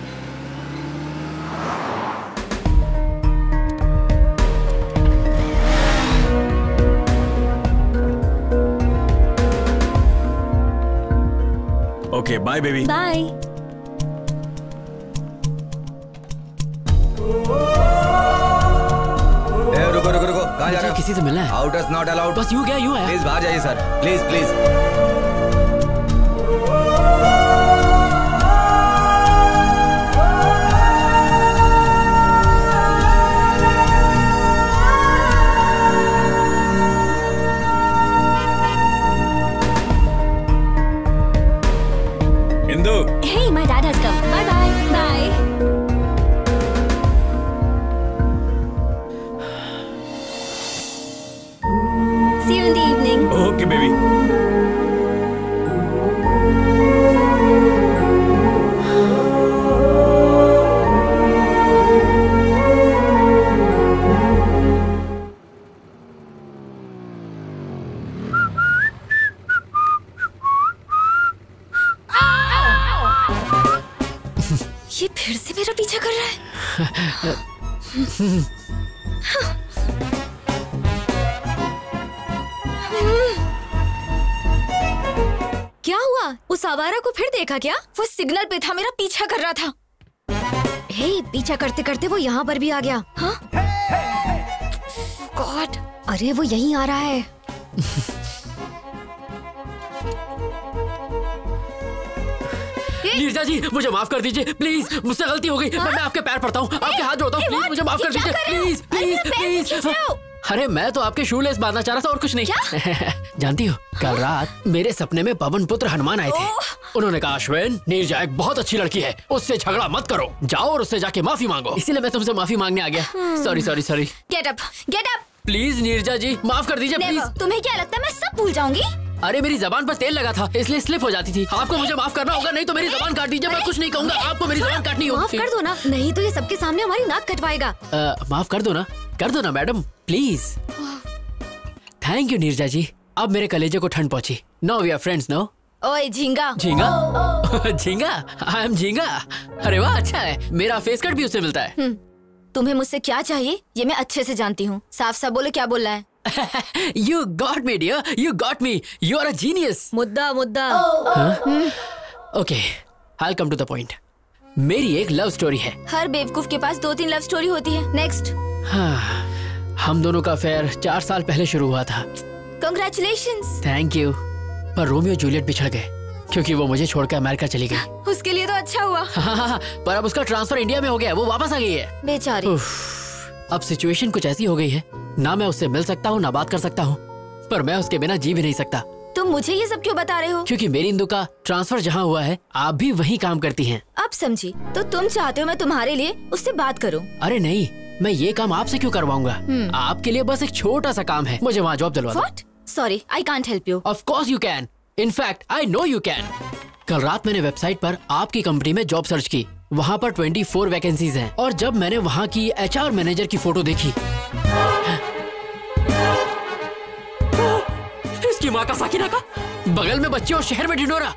Okay, bye, baby. Bye. ए, रुको रुको रुको, कहाँ जा रहे हो? किसी से मिलना है। Outers not allowed. बस यूं गया, यूं आया। प्लीज बाहर जाइए sir, please please. Indu. Hey, my dad has come. Bye bye. Bye. See you in the evening. Okay, baby. ये फिर से मेरा पीछा कर रहा है। क्या हुआ? उस आवारा को फिर देखा क्या? वो सिग्नल पे था, मेरा पीछा कर रहा था। हे, पीछा करते करते वो यहाँ पर भी आ गया। हाँ? गॉड, अरे वो यहीं आ रहा है। नीरजा जी, मुझे माफ कर दीजिए प्लीज, मुझसे गलती हो गई। मैं आपके पैर पड़ता हूँ, आपके हाथ जोड़ता हूँ, प्लीज मुझे माफ कर दीजिए, प्लीज प्लीज प्लीज। अरे मैं तो आपके शू लेस बांधना चाह रहा था और कुछ नहीं। क्या? जानती हो कल रात मेरे सपने में पवन पुत्र हनुमान आए थे। उन्होंने कहा अश्विन, नीरजा एक बहुत अच्छी लड़की है, उससे झगड़ा मत करो, जाओ और उससे जाके माफी मांगो। इसीलिए मैं तुमसे माफी मांगने आ गया। Sorry sorry sorry. Get up, get up. Please Neeraja ji माफ कर दीजिए प्लीज। तुम्हें क्या लगता है मैं सब भूल जाऊंगी? अरे मेरी जबान पर तेल लगा था इसलिए स्लिप हो जाती थी। आपको मुझे माफ करना होगा, नहीं तो मेरी जबान काट दीजिए। मैं कुछ नहीं कहूँगा, आपको मेरी जबान काटनी होगी। माफ कर दो ना, नहीं तो ये सबके सामने हमारी नाक कटवाएगा। माफ कर दो ना, कर दो ना madam please. Thank you Neeraja ji, अब मेरे कलेजे को ठंड पहुंची। No we are friends no. ओए झींगा। झींगा? झींगा? आई एम झींगा। अरे वाह, अच्छा है, मेरा फेस कट भी उससे मिलता है। तुम्हें मुझसे क्या चाहिए ये मैं अच्छे से जानती हूँ, साफ साफ बोलो क्या बोलना है। You got me dear, you got me, you are a genius. मुद्दा मुद्दा। Okay, I'll come to the point. मेरी एक लव स्टोरी है। हर बेवकूफ के पास दो तीन लव स्टोरी होती है। नेक्स्ट। हाँ, हम दोनों का अफेयर चार साल पहले शुरू हुआ था। Congratulations. Thank you. पर रोमियो जूलियट बिछड़ गए क्योंकि वो मुझे छोड़कर अमेरिका चली गई। उसके लिए तो अच्छा हुआ। हाँ, हाँ, हाँ, पर अब उसका ट्रांसफर इंडिया में हो गया, वो वापस आ गई है। बेचारी। अब सिचुएशन कुछ ऐसी हो गई है, ना मैं उससे मिल सकता हूँ ना बात कर सकता हूँ, पर मैं उसके बिना जी भी नहीं सकता। तुम मुझे ये सब क्यों बता रहे हो? क्योंकि मेरी इंदु का ट्रांसफर जहाँ हुआ है आप भी वहीं काम करती हैं। अब समझी, तो तुम चाहते हो मैं तुम्हारे लिए उससे बात करूँ? अरे नहीं, मैं ये काम आपसे क्यों करवाऊंगा? आपके लिए बस एक छोटा सा काम है, मुझे वहाँ जॉब दिलवा दो। What? Sorry, I can't help you. Of course you can. In fact, I know you can. कल रात मैंने वेबसाइट पर आपकी कंपनी में जॉब सर्च की, वहाँ पर चौबीस वैकेंसीज हैं, और जब मैंने वहाँ की एचआर मैनेजर की फोटो देखी, इसकी माँ का साकिना का बगल में बच्चे और शहर में ढिंडोरा,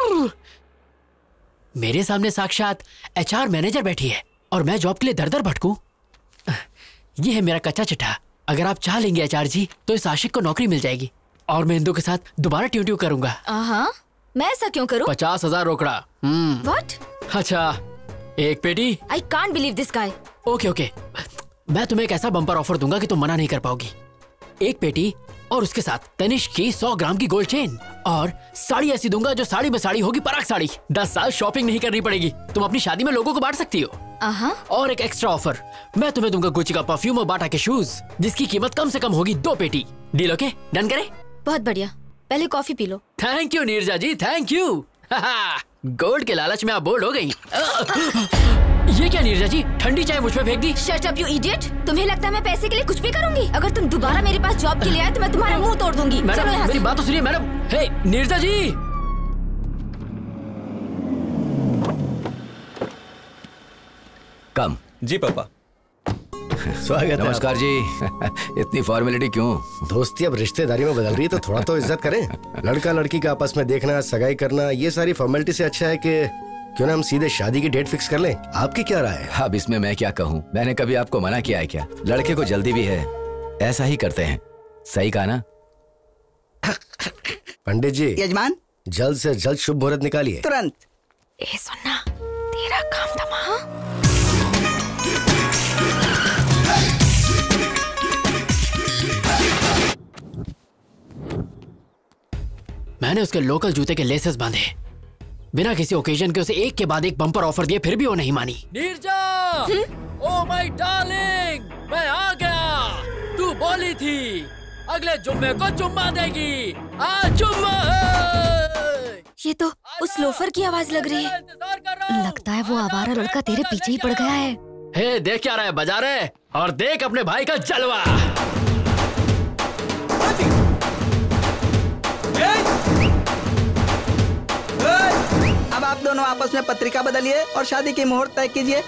मेरे सामने साक्षात एचआर मैनेजर बैठी है और मैं जॉब के लिए दर दर भटकूं। ये है मेरा कच्चा चिट्ठा। अगर आप चाह लेंगे एचआर जी तो इस आशिक को नौकरी मिल जाएगी और मैं इंदु के साथ दोबारा ट्यू ट्यू करूंगा। हाँ, मैं ऐसा क्यों करूं? पचास हजार रोकड़ा। What? अच्छा, एक पेटी। I can't believe this guy. Okay okay, मैं तुम्हें एक ऐसा बम्पर ऑफर दूंगा कि तुम मना नहीं कर पाओगी। एक पेटी और उसके साथ तनिष्क की सौ ग्राम की गोल्ड चेन, और साड़ी ऐसी दूंगा जो साड़ी में साड़ी होगी, पराग साड़ी। दस साल शॉपिंग नहीं करनी पड़ेगी, तुम अपनी शादी में लोगों को बांट सकती हो। uh-huh. और एक एक्स्ट्रा ऑफर, मैं तुम्हें दूंगा गुच्ची का परफ्यूम और बाटा के शूज जिसकी कीमत कम से कम होगी दो पेटी। Deal okay? डन करें? बहुत बढ़िया, पहले कॉफी पी लो। Thank you Neeraja ji, thank you. Gold के लालच में आप बोल्ड हो गई। ये क्या नीरजा जी, ठंडी चाय मुझ पे फेंक दी? Shut up you idiot. तुम्हें लगता है मैं पैसे के लिए कुछ भी करूंगी? अगर तुम दोबारा मेरे पास जॉब के लिए आए तो मैं तुम्हारा मुंह तोड़ दूंगी। मैडम, चलो यहाँ मेरी से। बात तो सुनिए मैडम। हे नीरजा जी। कम। जी पापा। स्वागत है। नमस्कार जी। इतनी फॉर्मेलिटी क्यों? दोस्ती अब रिश्तेदारी में बदल रही है तो थोड़ा तो इज्जत करें। लड़का लड़की का आपस में देखना, सगाई करना, ये सारी फॉर्मेलिटी से अच्छा है कि क्यों ना हम सीधे शादी की डेट फिक्स कर लें। आपकी क्या राय है? अब इसमें मैं क्या कहूँ, मैंने कभी आपको मना किया है क्या? लड़के को जल्दी भी है, ऐसा ही करते हैं। सही कहा ना? पंडित जी। यजमान, जल्द से जल्द शुभ मुहूर्त निकालिए। तुरंत। ए सुनना, तेरा काम तमाम। मैंने उसके लोकल जूते के लेसेस बांधे, बिना किसी ओकेजन के उसे एक के बाद एक बम्पर ऑफर दिए, फिर भी वो नहीं मानी। नीरजा, ओ माय डार्लिंग, मैं आ गया। तू बोली थी अगले जुम्मे को चुम्मा देगी, आज चुम्मा है। ये तो उस लोफर की आवाज लग रही है। लगता है वो आवारा लड़का तेरे पीछे ही पड़ गया है। हे देख क्या रहा है, बजा रहे, और देख अपने भाई का जलवा। अब आप दोनों आपस में पत्रिका बदलिए और शादी की मुहूर्त तय कीजिए।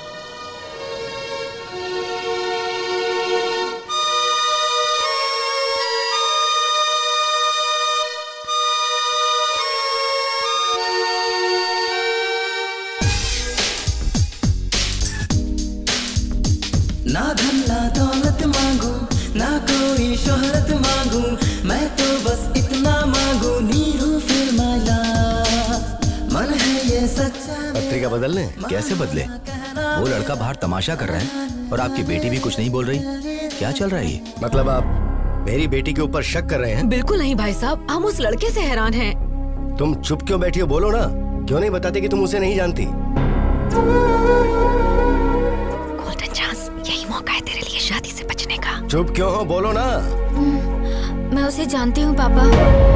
ना धन ना दौलत मांगू, ना कोई शोहरत मांगू, मैं तो बस इतना मांगू, नीरू फिर माला मन है ये सच्चा। पत्रिका बदलने? कैसे बदले? वो लड़का बाहर तमाशा कर रहा है और आपकी बेटी भी कुछ नहीं बोल रही। क्या चल रहा है ये? मतलब आप मेरी बेटी के ऊपर शक कर रहे हैं? बिल्कुल नहीं भाई साहब, हम उस लड़के से हैरान हैं। तुम चुप क्यों बैठी हो? बोलो ना, क्यों नहीं बताते कि तुम उसे नहीं जानती? मौका है तेरे लिए शादी से बचने का। चुप क्यों हो, बोलो ना। मैं उसे जानती हूँ पापा।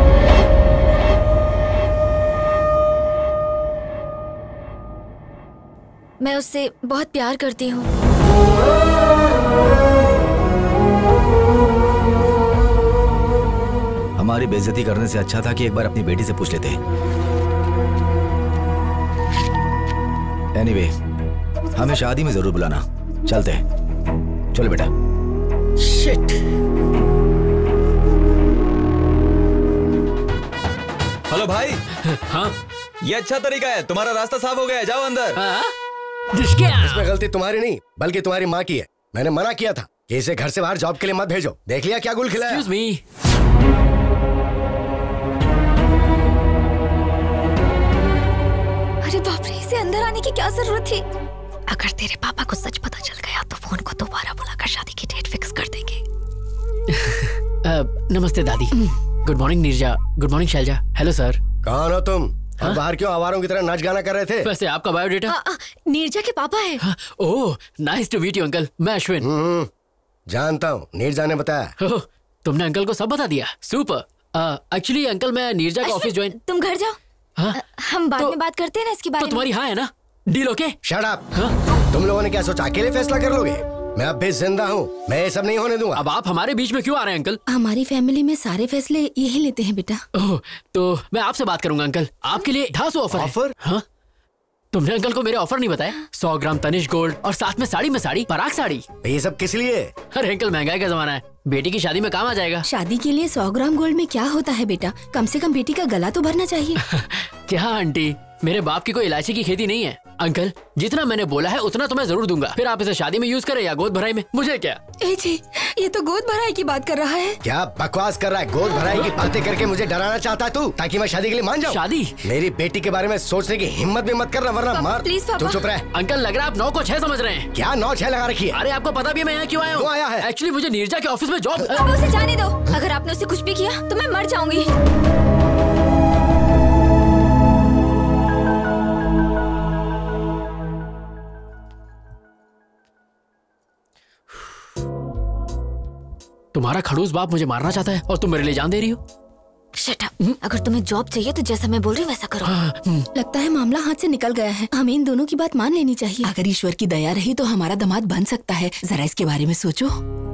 मैं उससे बहुत प्यार करती हूँ। हमारी बेइज्जती करने से अच्छा था कि एक बार अपनी बेटी से पूछ लेते। एनीवे, हमें शादी में जरूर बुलाना। चलते हैं, चलो बेटा। शिट। हेलो भाई। हाँ, ये अच्छा तरीका है, तुम्हारा रास्ता साफ हो गया है, जाओ अंदर। हाँ? इसमें गलती तुम्हारी नहीं बल्कि तुम्हारी माँ की है। मैंने मना किया था कि इसे घर से बाहर जॉब के लिए मत भेजो। देख लिया क्या गुल खिलाया। Excuse me। अरे बाप रे, इसे अंदर आने की क्या जरूरत थी? अगर तेरे पापा को सच पता चल गया तो फोन को दोबारा बुलाकर शादी की डेट फिक्स कर देंगे। uh, नमस्ते दादी। Good morning Neeraja. Good morning Shailaja. Hello sir. कौन हो तुम? हाँ? बाहर क्यों आवारों की तरह नाच गाना कर रहे थे? वैसे आपका बायोडेटा? नीरजा के पापा है। हाँ, oh nice to meet you uncle. मैं अश्विन। जानता हूँ, नीरजा ने बताया। ओह, तुमने अंकल को सब बता दिया। सुपर। एक्चुअली अंकल मैं नीरजा का ऑफिस ज्वाइन। तुम घर जाओ। हाँ? हम बाद तो, में बात करते हैं ना इसके बारे में। तो तुम्हारी हाँ है ना? Deal okay? Shut up. तुम लोगों ने क्या सोचा अकेले फैसला कर लोगे? मैं अब भी जिंदा हूँ, मैं ये सब नहीं होने दूंगा। अब आप हमारे बीच में क्यों आ रहे हैं अंकल? हमारी फैमिली में सारे फैसले यही लेते हैं बेटा। ओह, तो मैं आपसे बात करूंगा अंकल। आपके लिए ढासू ऑफर। ऑफर? हाँ? तुमने अंकल को मेरे ऑफर नहीं बताया? सौ ग्राम तनिष गोल्ड और साथ में साड़ी में साड़ी, पराग साड़ी। ये सब किस लिए? अरे अंकल, महंगाई का जमाना है, बेटी की शादी में काम आ जाएगा। शादी के लिए सौ ग्राम गोल्ड में क्या होता है बेटा? कम से कम बेटी का गला तो भरना चाहिए। क्या आंटी, मेरे बाप की कोई इलायची की खेती नहीं है। अंकल, जितना मैंने बोला है उतना तो मैं जरूर दूंगा। फिर आप इसे शादी में यूज करें या गोद भराई में, मुझे क्या। ए जी, ये तो गोद भराई की बात कर रहा है। क्या बकवास कर रहा है? गोद भराई की बातें करके मुझे डराना चाहता है तू, ताकि मैं शादी के लिए मान जाऊं? शादी? मेरी बेटी के बारे में सोचने की हिम्मत भी मत करना, वरना मार। प्लीज पापा। तू चुप रह। अंकल, लग रहा है आप नौ को छह समझ रहे हैं। क्या नौ छह लगा रखी है? अरे आपको पता भी है मैं यहाँ क्यों आया हूँ? क्यों आया है? एक्चुअली मुझे नीरजा के ऑफिस में जॉब। अब उसे जाने दो। अगर आपने उसे कुछ भी किया तो मैं मर जाऊंगी। तुम्हारा खड़ूस बाप मुझे मारना चाहता है और तुम मेरे लिए जान दे रही हो। Shut up. अगर तुम्हें जॉब चाहिए तो जैसा मैं बोल रही हूँ वैसा करो। लगता है मामला हाथ से निकल गया है। हमें इन दोनों की बात मान लेनी चाहिए। अगर ईश्वर की दया रही तो हमारा दामाद बन सकता है। जरा इसके बारे में सोचो।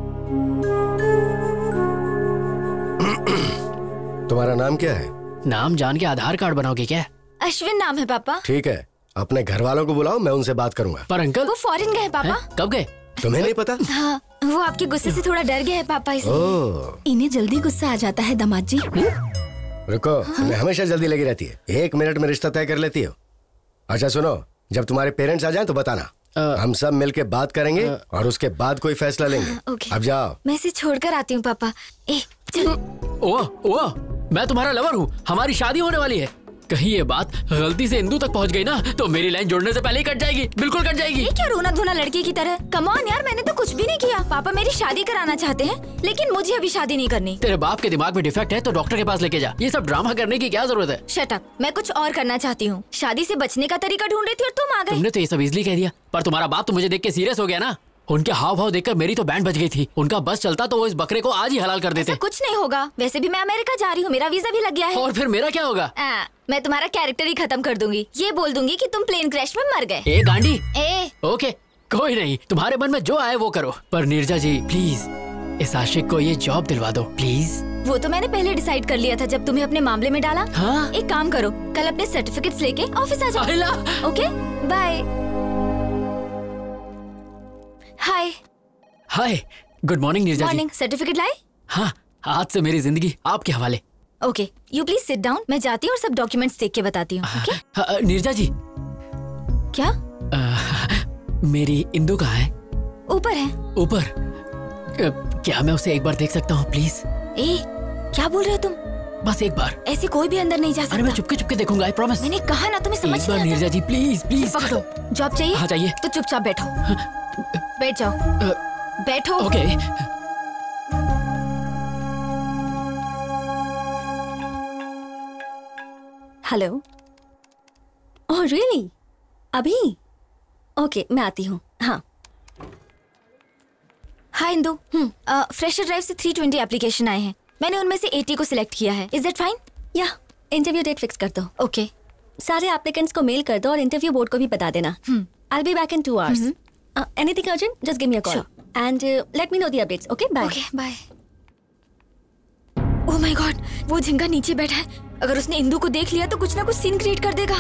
तुम्हारा नाम क्या है? नाम जान के आधार कार्ड बनाओगे क्या? अश्विन नाम है पापा। ठीक है, अपने घर वालों को बुलाओ, मैं उनसे बात करूंगा। पर अंकल, वो फॉरेन गए पापा। कब गए? तुम्हें नहीं पता? हाँ, वो आपके गुस्से से थोड़ा डर गए हैं पापा, इसलिए। इन्हें जल्दी गुस्सा आ जाता है दामाद जी। रुको, तुम्हें हमेशा जल्दी लगी रहती है। एक मिनट में रिश्ता तय कर लेती हो। अच्छा सुनो, जब तुम्हारे पेरेंट्स आ जाएं तो बताना। आ, हम सब मिलके बात करेंगे आ, और उसके बाद कोई फैसला लेंगे। ओके। अब जाओ। मैं इसे छोड़कर आती हूँ पापा। ए, चल। ओह, ओह, मैं तुम्हारा लवर हूँ, हमारी शादी होने वाली है। कहीं ये बात गलती से इंदू तक पहुंच गई ना तो मेरी लाइन जोड़ने से पहले ही कट जाएगी, बिल्कुल कट जाएगी। ये क्या रोना धोना लड़के की तरह? कम ऑन यार, मैंने तो कुछ भी नहीं किया। पापा मेरी शादी कराना चाहते हैं, लेकिन मुझे अभी शादी नहीं करनी। तेरे बाप के दिमाग में डिफेक्ट है तो डॉक्टर के पास लेके जा। ये सब ड्रामा करने की क्या जरूरत है? Shut up. मैं कुछ और करना चाहती हूँ। शादी से बचने का तरीका ढूंढ रही थी और तुम आ गए। तुमने तो ये सब इजली कह दिया, पर तुम्हारा बाप तो मुझे देख के सीरियस हो गया ना। उनके हाव भाव देखकर मेरी तो बैंड बज गई थी। उनका बस चलता तो वो इस बकरे को आज ही हलाल कर देते। कुछ नहीं होगा, वैसे भी मैं अमेरिका जा रही हूँ, मेरा वीजा भी लग गया है। और फिर मेरा क्या होगा? आ, मैं तुम्हारा कैरेक्टर ही खत्म कर दूंगी। ये बोल दूंगी कि तुम प्लेन क्रैश में मर गए। ए गांडी। ए ओके, कोई नहीं, तुम्हारे मन में जो आए वो करो। पर नीरजा जी प्लीज इस आशिक को ये जॉब दिलवा दो प्लीज। वो तो मैंने पहले डिसाइड कर लिया था जब तुम्हें अपने मामले में डाला। हाँ? एक काम करो, कल अपने सर्टिफिकेट्स लेके ऑफिस आ जाओ। Okay, bye. Hi. Hi, good morning Neeraja ji. Morning. Certificate लाए? हाँ, आज से मेरी जिंदगी आपके हवाले। Okay, you please sit down. मैं जाती हूँ और सब डॉक्यूमेंट्स देख के बताती हूँ। okay? नीरजा जी। क्या? आ, मेरी इंदू कहाँ है? ऊपर है। ऊपर? क्या मैं उसे एक बार देख सकता हूँ प्लीज? ए, क्या बोल रहे हो तुम? बस एक बार। ऐसे कोई भी अंदर नहीं जा सकता। अरे मैं चुपके चुपके देखूंगा, आई प्रॉमिस। मैंने कहा ना, तुम्हें समझ एक बार नीरजा जी प्लीज प्लीज। पकड़ो। जॉब चाहिए? हाँ चाहिए। तो चुपचाप बैठो। बैठ जाओ। बैठो। ओके। हेलो। Oh really? अभी? ओके, मैं आती हूँ। हाँ। हाय इंदु, फ्रेशर ड्राइव से थ्री ट्वेंटी एप्लीकेशन आए हैं। मैंने उनमें से एटी को सिलेक्ट किया है। Is that fine? या इंटरव्यू डेट फिक्स कर दो। ओके। सारे एप्लीकेंट्स को मेल कर दो और इंटरव्यू बोर्ड को भी बता देना। I will be back in two hours. Anything urgent, just give me a call and let me know the updates. Okay, bye. Okay, bye. Oh my god, वो झिंगा नीचे बैठा है। अगर उसने इंदु को देख लिया तो कुछ ना कुछ सीन क्रिएट कर देगा।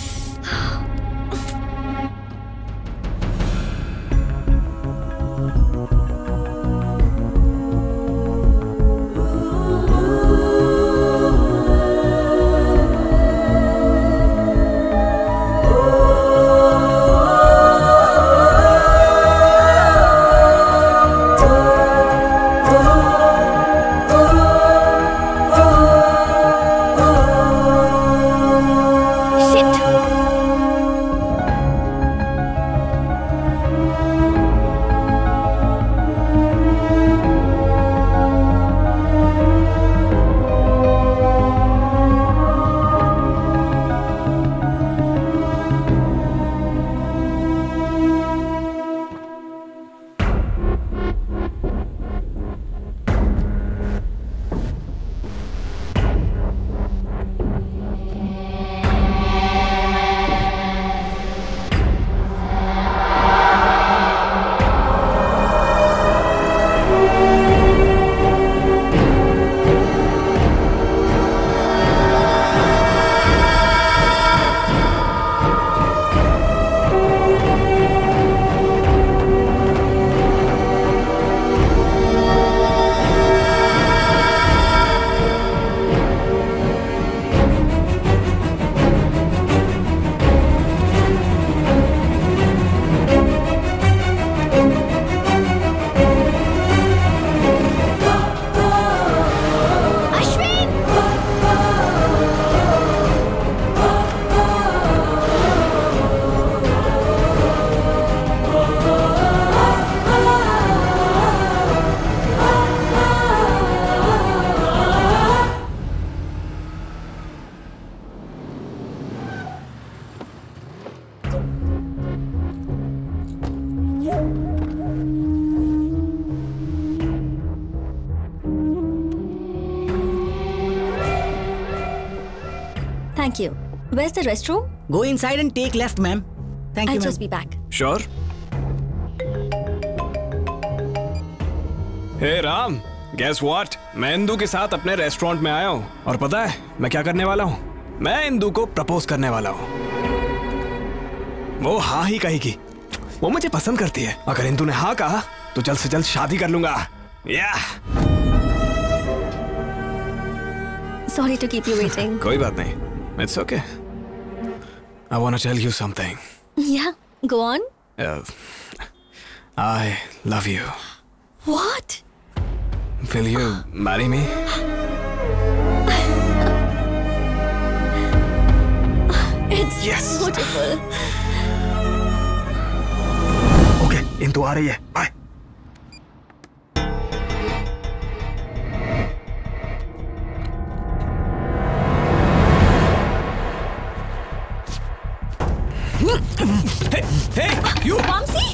Thank you. Where's the restroom? Go inside and take left, ma'am. Thank I'll you, ma'am. just be back. Sure. Hey Ram, guess what? मैं इंदु के साथ अपने रेस्टोरेंट में आया हूँ और पता है मैं क्या करने वाला हूँ? मैं इंदु को प्रपोज करने वाला हूँ। वो हाँ ही कहेगी। वो मुझे पसंद करती है। अगर इंदु ने हाँ कहा तो जल्द से जल्द शादी कर लूंगा। या। Sorry to keep you waiting. कोई बात नहीं। It's okay. I want to tell you something. Yeah, go on. Uh, I love you. What? Will you marry me? It's yes. beautiful. Okay, Indu आ रही है. Bye. Hey, hey, you! Vamsi?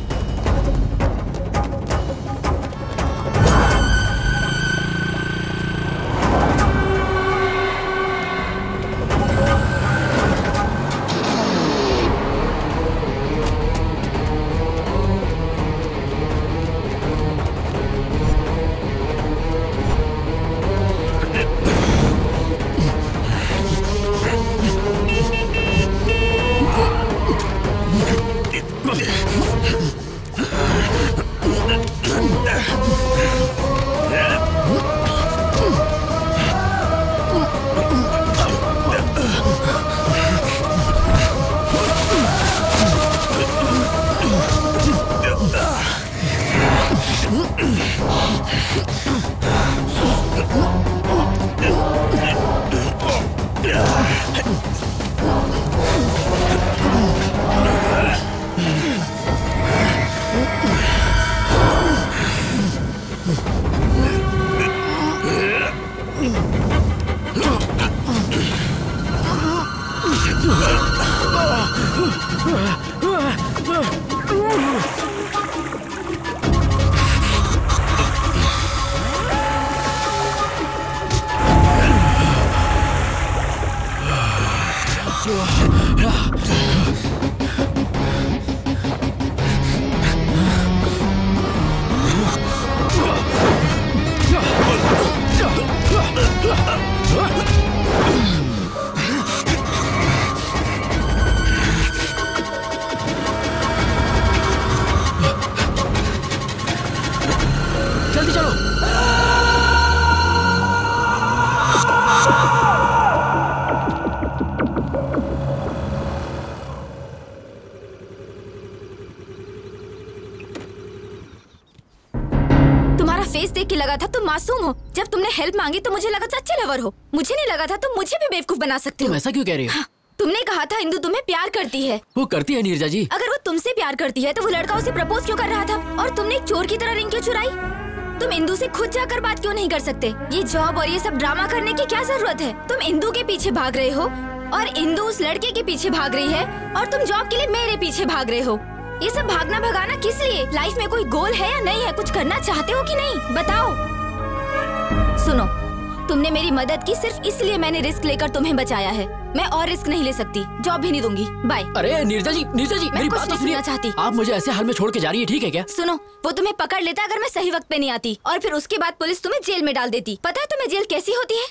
Face देख के लगा था तुम मासूम हो। जब तुमने हेल्प मांगी तो मुझे लगा सच्चे लवर हो। मुझे नहीं लगा था तुम मुझे भी बेवकूफ बना सकते हो। तुम ऐसा क्यों कह रही हो? हाँ, तुमने कहा था इंदु तुम्हें प्यार करती है। वो करती है नीरजा जी। अगर वो तुमसे प्यार करती है तो वो लड़का उसे प्रपोज क्यों कर रहा था? और तुमने एक चोर की तरह रिंग क्यों चुराई? तुम इंदु से खुद जाकर बात क्यों नहीं कर सकते? ये जॉब और ये सब ड्रामा करने की क्या जरूरत है? तुम इंदु के पीछे भाग रहे हो और इंदु उस लड़के के पीछे भाग रही है और तुम जॉब के लिए मेरे पीछे भाग रहे हो। ये सब भागना भगाना किस लिए? लाइफ में कोई गोल है या नहीं है? कुछ करना चाहते हो कि नहीं? बताओ। सुनो, तुमने मेरी मदद की सिर्फ इसलिए मैंने रिस्क लेकर तुम्हें बचाया है। मैं और रिस्क नहीं ले सकती, जॉब भी नहीं दूंगी। बाय। अरे नीरजा जी, नीरजा जी, मेरी बात तो सुनिए। चाहती आप मुझे ऐसे हाल में छोड़ के जा रही है, ठीक है क्या? सुनो, वो तुम्हें पकड़ लेता अगर मैं सही वक्त पे नहीं आती, और फिर उसके बाद पुलिस तुम्हें जेल में डाल देती। पता है तुम्हें जेल कैसी होती है?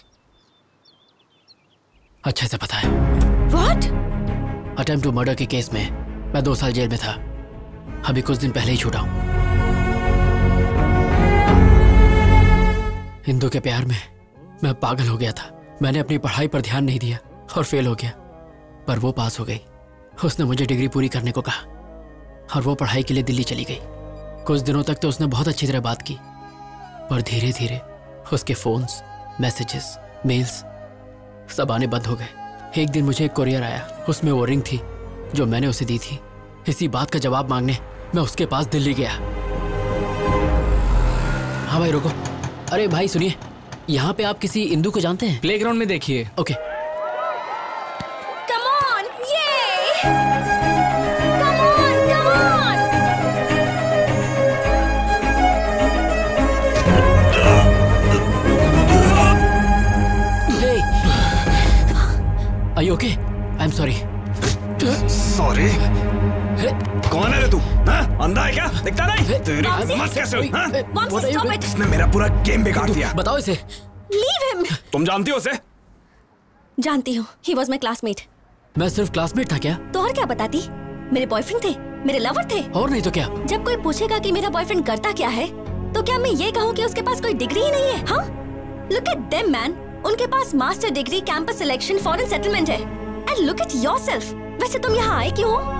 अच्छे से पता है। What? अटेम्प्ट टू मर्डर के केस में मैं दो साल जेल में था। अभी कुछ दिन पहले ही छूटा हूँ। हिंदू के प्यार में मैं पागल हो गया था। मैंने अपनी पढ़ाई पर ध्यान नहीं दिया और फेल हो गया, पर वो पास हो गई। उसने मुझे डिग्री पूरी करने को कहा और वो पढ़ाई के लिए दिल्ली चली गई। कुछ दिनों तक तो उसने बहुत अच्छी तरह बात की, पर धीरे धीरे उसके फोन्स, मैसेजेस, मेल्स सब आने बंद हो गए। एक दिन मुझे एक कोरियर आया, उसमें वो रिंग थी जो मैंने उसे दी थी। इसी बात का जवाब मांगने मैं उसके पास दिल्ली गया। हाँ भाई रुको। अरे भाई सुनिए, यहाँ पे आप किसी इंदु को जानते हैं? प्लेग्राउंड में देखिए। Okay. Come on, yay! Come on, come on! Hey, are you okay? I'm sorry. Sorry? कौन है रे तू? हाँ? अंधा है क्या? दिखता नहीं? तेरी हिम्मत कैसे हुई? हाँ? इसने मेरा पूरा गेम बिगाड़ दिया। बताओ इसे। Leave him! तुम जानती हो उसे? जानती हूँ, he was my classmate. मैं सिर्फ क्लासमेट था क्या? तो और क्या बताती? मेरे बॉयफ्रेंड थे, मेरे लवर थे। और नहीं तो क्या? जब कोई पूछेगा कि मेरा बॉयफ्रेंड करता क्या है, तो क्या मैं ये कहूँ कि उसके पास कोई डिग्री ही नहीं है? हाँ? Look at them, man. उनके पास master degree, campus selection, foreign settlement है। And look at yourself. वैसे तुम यहाँ आए क्यों हो?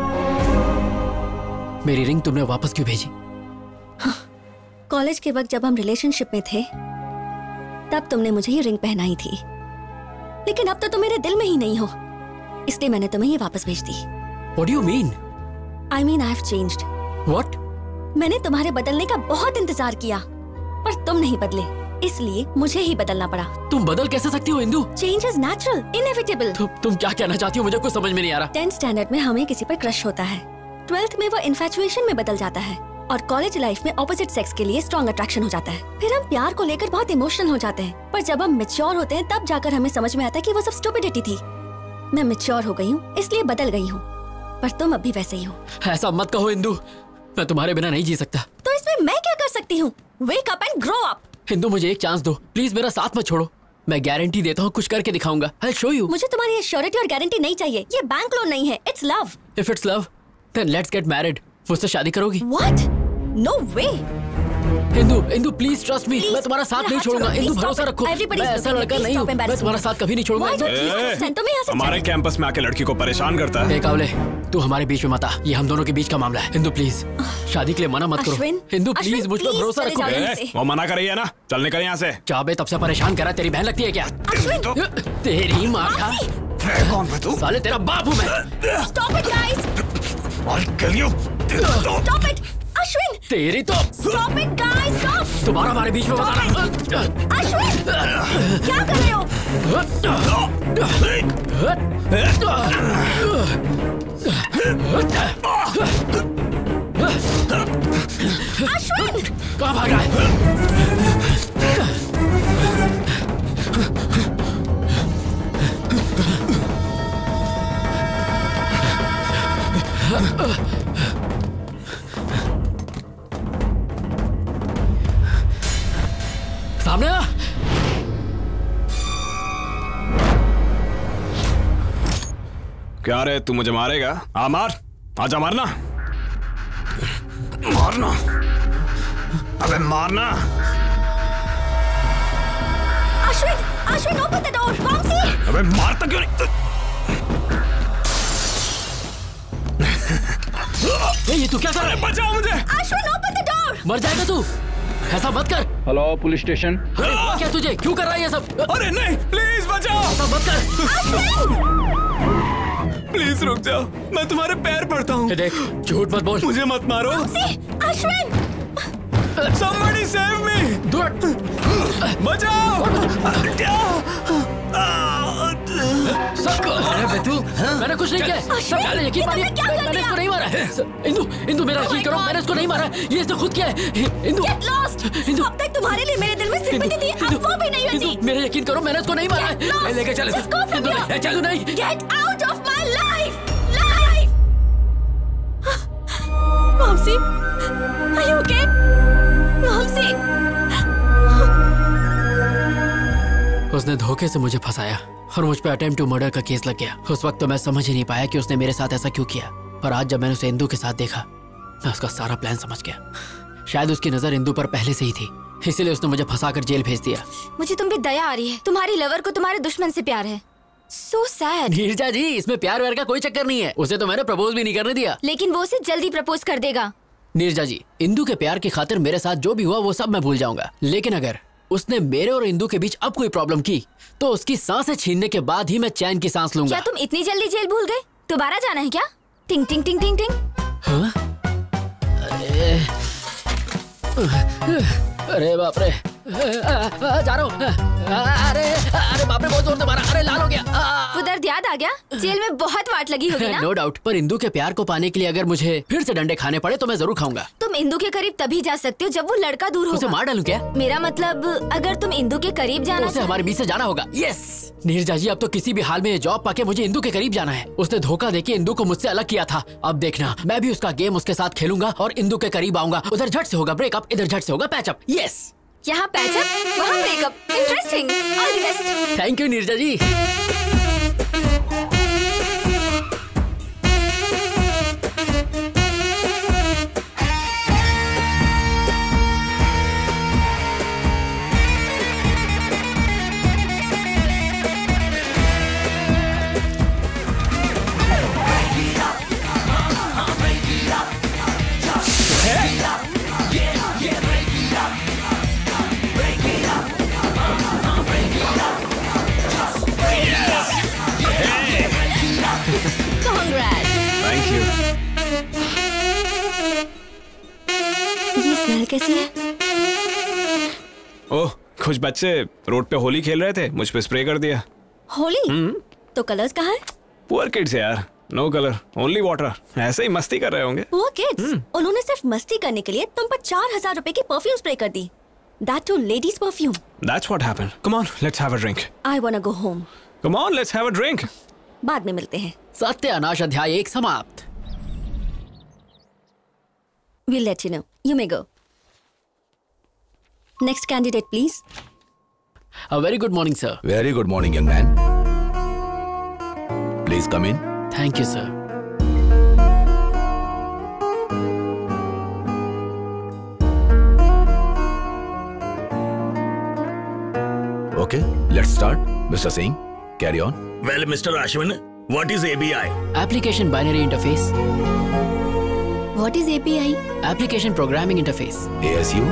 मेरी रिंग तुमने वापस क्यों भेजी? कॉलेज के वक्त जब हम रिलेशनशिप में थे, तब तुमने मुझे ये रिंग पहनाई थी। लेकिन अब तो तुम मेरे दिल में ही नहीं हो, इसलिए मैंने तुम्हें ये वापस भेज दी। What do you mean? I mean I have changed. What? मैंने तुम्हारे बदलने का बहुत इंतजार किया, पर तुम नहीं बदले, इसलिए मुझे ही बदलना पड़ा। तुम बदल कैसे सकती हो Indu? Change is natural, inevitable. तु, तुम क्या कहना चाहती हो? मुझे कुछ समझ में नहीं आ रहा। टेंथ स्टैंडर्ड में हमें किसी पर क्रश होता है, ट्वेल्थ में वो इन्फैचुएशन में बदल जाता है, और कॉलेज लाइफ में ऑपोजिट सेक्स के लिए स्ट्रॉन्ग अट्रैक्शन हो जाता है। फिर हम प्यार को लेकर बहुत इमोशनल हो जाते हैं, पर जब हम मैच्योर होते हैं तब जाकर हमें समझ में आता है कि वो सब स्टुपिडिटी थी। मैं मैच्योर हो गई हूँ, इसलिए बदल गई हूँ, पर तुम अब भी वैसे ही हो। ऐसा मत कहो इंदु, मैं तुम्हारे बिना नहीं जी सकता। तो इसमें मैं क्या कर सकती हूँ? Wake up and grow up. Indu मुझे एक चांस दो प्लीज, मेरा साथ मत छोड़ो। मैं गारंटी देता हूँ, कुछ करके दिखाऊंगा। I'll show you. मुझे तुम्हारी श्योरिटी और गारंटी नहीं चाहिए, ये बैंक लोन नहीं है, it's love. If it's love, then let's get married. मुझसे शादी करोगी? What? No way. Indu, Indu please trust me, मैं तुम्हारा साथ नहीं छोड़ूंगा। इंदु भरोसा रखो, मैं ऐसा लड़का नहीं हूँ, मैं तुम्हारा साथ कभी नहीं छोड़ूंगा। हमारे कैंपस में आके लड़की को परेशान करता है। कावले, तू हमारे बीच में मत आ, ये हम दोनों के बीच का मामला है। इंदु प्लीज शादी के लिए मना मत करो। इंदु प्लीज मुझ पर भरोसा रखो। वो मना कर रही है ना, चल निकल यहाँ से। चाबे तब से परेशान करा, तेरी बहन लगती है क्या? तेरी माँ का कौन है तू? साले तेरा बाप हूँ मैं। Stop it, guys. I'll kill you. Stop it. Ashwin! तेरी तो Stop it, guys! Stop! तुम्हारा हमारे बीच में बताना। अश्विन! क्या कर रहे हो? अश्विन! कहाँ भाग रहा है? सामने आ! क्या रे, तू मुझे मारेगा? आ मार, आजा मारना, मारना, अबे मारना। Ashwin, Ashwin open the door, Vamsi. अबे मारता क्यों नहीं? ये तू क्या कर रहा है? बचाओ मुझे। Ashwin open the door. मर जाएगा तू। ऐसा मत कर। Hello police station. क्या तुझे क्यों कर रहा है ये सब? अरे नहीं, प्लीज बचाओ। ऐसा मत कर। प्लीज रुक जाओ, मैं तुम्हारे पैर पड़ता हूँ। देख, झूठ मत बोल। मुझे मत मारो। Ashwin, Somebody save me! बचाओ! अरे बेटू, मैंने कुछ नहीं किया। सब जाने यकीन मानिए, मैंने इसको नहीं मारा है। इंदु, इंदु मेरा यकीन करो, मैंने इसको नहीं मारा। ये इसने खुद किया है। Indu, Get lost! अब तक तुम्हारे लिए मेरे दिल में सिंपैथी थी, अब वो भी नहीं होती। मेरा यकीन करो, मैंने इसको नहीं मारा है। लेके चल। Just go from here. चल नहीं। Get out of my life! Life! Momsi, are you okay? Momsi! उसने धोखे से मुझे फंसाया और मुझ पे अटेम्प्ट टू मर्डर का केस लग गया। उस वक्त तो मैं समझ ही नहीं पाया कि उसने मेरे साथ ऐसा क्यों किया, पर आज जब मैंने उसे इंदु के साथ देखा, मैं उसका सारा प्लान समझ गया। शायद उसकी नजर इंदु पर पहले से ही थी, इसीलिए उसने मुझे फंसाकर जेल भेज दिया। मुझे तुम पे दया आ रही है। तुम्हारी लवर को तुम्हारे दुश्मन से प्यार है। So sad. नीरजा जी, इसमें प्यार व्यार का कोई चक्कर नहीं है। उसे तो मैंने प्रपोज भी नहीं करने दिया। लेकिन वो उसे जल्दी प्रपोज कर देगा। नीरजा जी, इंदु के प्यार की खातिर मेरे साथ जो भी हुआ वो सब मैं भूल जाऊंगा, लेकिन अगर उसने मेरे और इंदु के बीच अब कोई प्रॉब्लम की तो उसकी सांसें छीनने के बाद ही मैं चैन की सांस लूंगा। क्या तुम इतनी जल्दी जेल भूल गए? दोबारा जाना है क्या? टिंग टिंग टिंग टिंग टिंग। हाँ? अरे अरे बाप रे, जा रहा हूँ। अरे अरे बाप रे, बहुत जोर से मारा। अरे लाल हो गया। वो दर्द याद आ गया? जेल में बहुत वाट लगी होगी ना? नो डाउट, पर इंदु के प्यार को पाने के लिए अगर मुझे फिर से डंडे खाने पड़े तो मैं जरूर खाऊंगा। तुम इंदु के करीब तभी जा सकते हो जब वो लड़का दूर होगा। उसे मार डालूं क्या? मेरा मतलब अगर तुम इंदु के करीब जाना, उसे हमारे बीच से जाना होगा। यस नीरजा जी, अब तो किसी भी हाल में ये जॉब पाके मुझे इंदु के करीब जाना है। उसने धोखा देके इंदु को मुझसे अलग किया था। अब देखना, मैं भी उसका गेम उसके साथ खेलूंगा और इंदु के करीब आऊंगा। उधर झट से होगा ब्रेकअप, इधर झट से होगा पैचअप। यस, यहाँ पैचअप, वहाँ breakup. Interesting. All the best. Thank you Neeraja ji. Thank you. ये स्मेल कैसी है? ओह, कुछ बच्चे रोड पे होली खेल रहे थे, मुझ पे स्प्रे कर दिया। होली? तो कलर्स कहाँ हैं? पुअर किड्स यार, नो कलर, ओनली वाटर। ऐसे ही मस्ती कर रहे होंगे। Poor kids? उन्होंने सिर्फ मस्ती करने के लिए तुम पर चार हजार रुपए की परफ्यूम स्प्रे कर दी। That too, ladies perfume. That's what happened. Come on, let's have a drink. I wanna go home. Come on, let's have a drink. बाद में मिलते हैं। सत्यानाश अध्याय एक समाप्त। We'll let you know. You may go. Next candidate, please. A very good morning, sir. Very good morning, young man. Please come in. Thank you, sir. Okay, let's start. Mister Singh, carry on. Well, Mister Ashwin, what is A B I? Application Binary Interface. What is A P I? Application Programming Interface. A S U.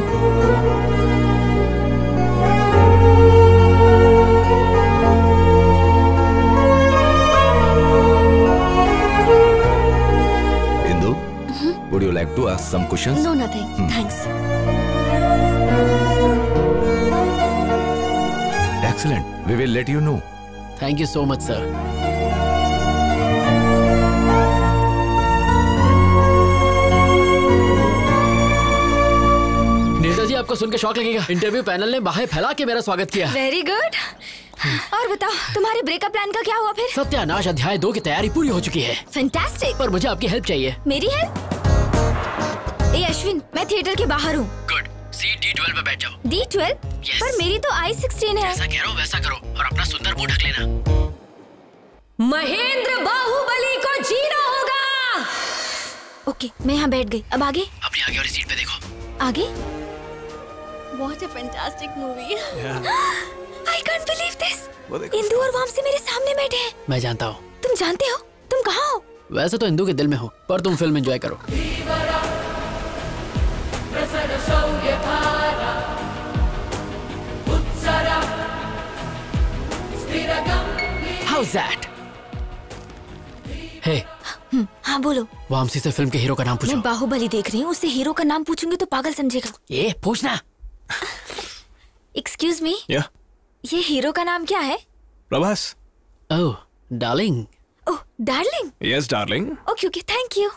Indu, mm-hmm. Would you like to ask some questions? No, nothing. Hmm. Thanks. Excellent. We will let you know. Thank you so much, sir. Neerja जी, आपको सुन के शौक लगेगा। इंटरव्यू पैनल ने बाहें फैला के मेरा स्वागत किया। Very good. और बताओ, तुम्हारे ब्रेकअप प्लान का क्या हुआ फिर? सत्यानाश अध्याय दो की तैयारी पूरी हो चुकी है। फैंटास्टिक। पर मुझे आपकी हेल्प चाहिए। मेरी हेल्प? ए अश्विन, मैं थिएटर के बाहर हूँ। गुड। सीट डी ट्वेल्व पे बैठ जाओ। D twelve? yes. पर मेरी तो आई सिक्सटीन है। जैसा कह रहा हूँ वैसा करो और अपना सुंदर मुंह ढक लेना। महेंद्र बाहुबली को जीना होगा। ओके, मैं यहाँ बैठ गई। अब आगे? अपनी आगे वाली सीट पे देखो। आगे? What a fantastic movie. Yeah. I can't believe this. Indu और वामसी मेरे सामने बैठे हैं। मैं जानता हूँ। तुम जानते हो? तुम कहाँ हो? वैसे तो इंदु के दिल में हो, पर तुम फिल्म एंजॉय करो। How's that? Hey, हाँ बोलो। वामसी से फिल्म के हीरो का नाम पूछो। मैं बाहुबली देख रही हूँ, उससे हीरो का नाम पूछूंगी तो पागल समझेगा। ये पूछना। एक्सक्यूज मी, या ये हीरो का नाम क्या है? Prabhas. Oh, darling. Oh, darling. Yes darling. Okay okay, thank you.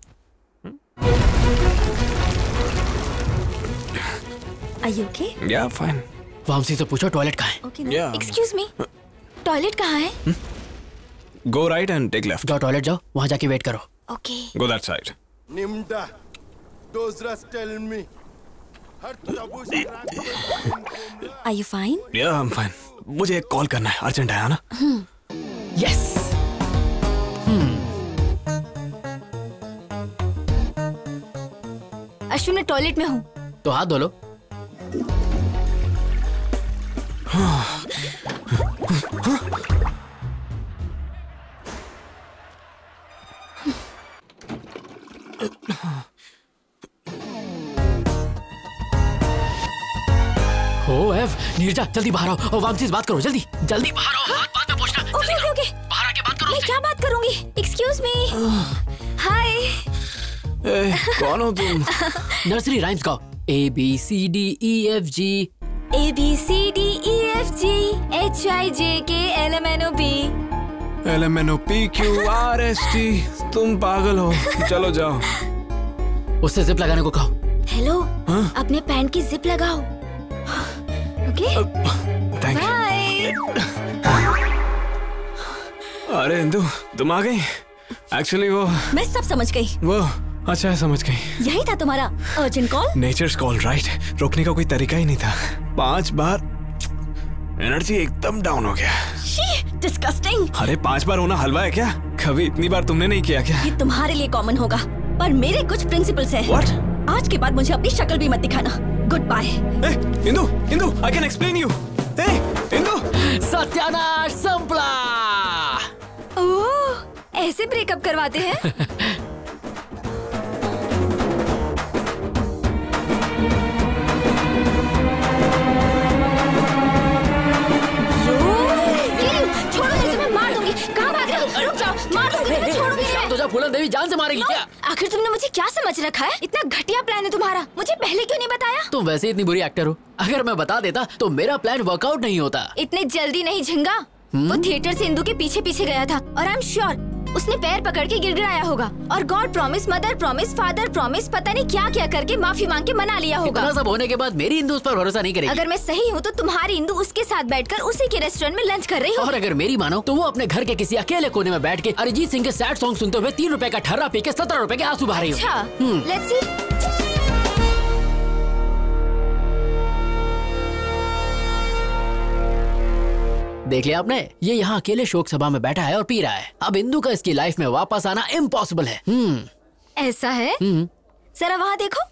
Are you okay? या फाइन। वामसी से पूछो टॉयलेट कहाँ है। Okay, no. Excuse me, toilet कहाँ है? Go right and take left. जाओ टॉयलेट जाओ, वहाँ जाके वेट करो। Okay. Go that side. Nimda, those rust tell me. Are you fine? Yeah, I'm fine. मुझे एक कॉल करना है, अर्जेंट है ना? Yes. अश्विन मैं टॉयलेट में हूँ। तो हाथ धो लो। ओ एफ, नीरजा जल्दी बाहर आओ और वामसी से बात करो, जल्दी जल्दी बाहर आओ, बात बाद में पूछना। ओके ओके ओके, बाहर आके बात करो। मैं क्या बात करूंगी? Excuse me. हाय। कौन हो तुम? नर्सरी राइम्स गाओ। A B C D E F G. A B C D E F G H I J K L M N O P. L M N O P Q R S T. तुम पागल हो, चलो जाओ। उससे जिप लगाने को कहो। हेलो, अपने पैंट की जिप लगाओ। Okay, thank you. अरे इंदु, तुम आ गई? एक्चुअली वो मैं सब समझ गई। वो अच्छा है, समझ गई। यही था तुम्हारा urgent call? Nature's call, right. रोकने का कोई तरीका ही नहीं था। पांच बार एनर्जी एकदम डाउन हो गया। डिस्गस्टिंग। अरे पांच बार होना हलवा है क्या? कभी इतनी बार तुमने नहीं किया क्या? ये तुम्हारे लिए कॉमन होगा, पर मेरे कुछ प्रिंसिपल्स हैं। What? आज के बाद मुझे अपनी शक्ल भी मत दिखाना। Good bye. Indu, Indu, I can explain you. Indu, सत्यानाश संपला। ओह, ऐसे ब्रेकअप करवाते हैं? फूलन देवी जान से मारेगी क्या? आखिर तुमने मुझे क्या समझ रखा है? इतना घटिया प्लान है तुम्हारा, मुझे पहले क्यों नहीं बताया? तुम वैसे इतनी बुरी एक्टर हो, अगर मैं बता देता तो मेरा प्लान वर्कआउट नहीं होता। इतने जल्दी नहीं झिंगा। वो थिएटर से इंदु के पीछे पीछे गया था और आई एम श्योर उसने पैर पकड़ के गिड़गिड़ाया होगा और god promise, mother promise, father promise, पता नहीं क्या क्या करके माफी मांग के मना लिया होगा। इतना सब होने के बाद मेरी इंदु उस पर भरोसा नहीं करेगी। अगर मैं सही हूँ तो तुम्हारी इंदु उसके साथ बैठकर उसी के रेस्टोरेंट में लंच कर रही हो। और अगर मेरी मानो तो वो अपने घर के किसी अकेले कोने में बैठ के अरिजीत सिंह के सैड सॉन्ग सुनते हुए तीन रुपए का ठर्रा पी के सत्रह रुपए के आंसू बहा रही हो। अच्छा, लेट्स सी। देख लिया आपने, ये यहाँ अकेले शोक सभा में बैठा है और पी रहा है। अब इंदु का इसकी लाइफ में वापस आना इम्पॉसिबल है। हम्म, ऐसा है? जरा वहाँ देखो।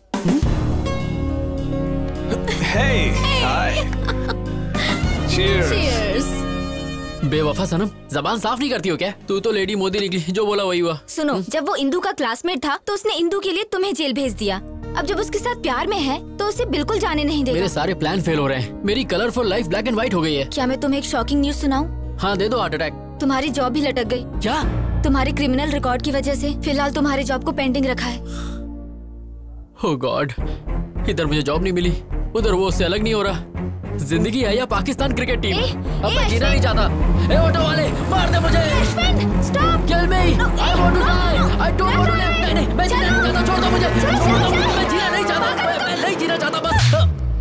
Hey, hi. Cheers. Cheers. बेवफा सनम, जबान साफ नहीं करती हो क्या? तू तो लेडी मोदी निकली, जो बोला वही हुआ। सुनो, जब वो इंदु का क्लासमेट था तो उसने इंदु के लिए तुम्हें जेल भेज दिया। अब जब उसके साथ प्यार में है तो उसे बिल्कुल जाने नहीं देगा। मेरे सारे प्लान फेल हो रहे हैं। मेरी colourful life black and white हो गई है। क्या मैं तुम्हें एक शॉकिंग न्यूज सुनाऊं? हाँ दे दो, हार्ट अटैक। तुम्हारी जॉब भी लटक गई। क्या? तुम्हारे क्रिमिनल रिकॉर्ड की वजह से फिलहाल तुम्हारे जॉब को पेंडिंग रखा है। ओह गॉड, इधर मुझे जॉब नहीं मिली, उधर वो उससे अलग नहीं हो रहा। जिंदगी है या पाकिस्तान क्रिकेट टीम? अब मैं जीना नहीं चाहता। ए ऑटो वाले, मार दे मुझे। Stop, kill me, I want to die, I don't want to live. नहीं नहीं, मैं जीना नहीं चाहता, छोड़ दो मुझे, छोड़ दो, मैं जीना नहीं चाहता, मैं नहीं जीना चाहता बस।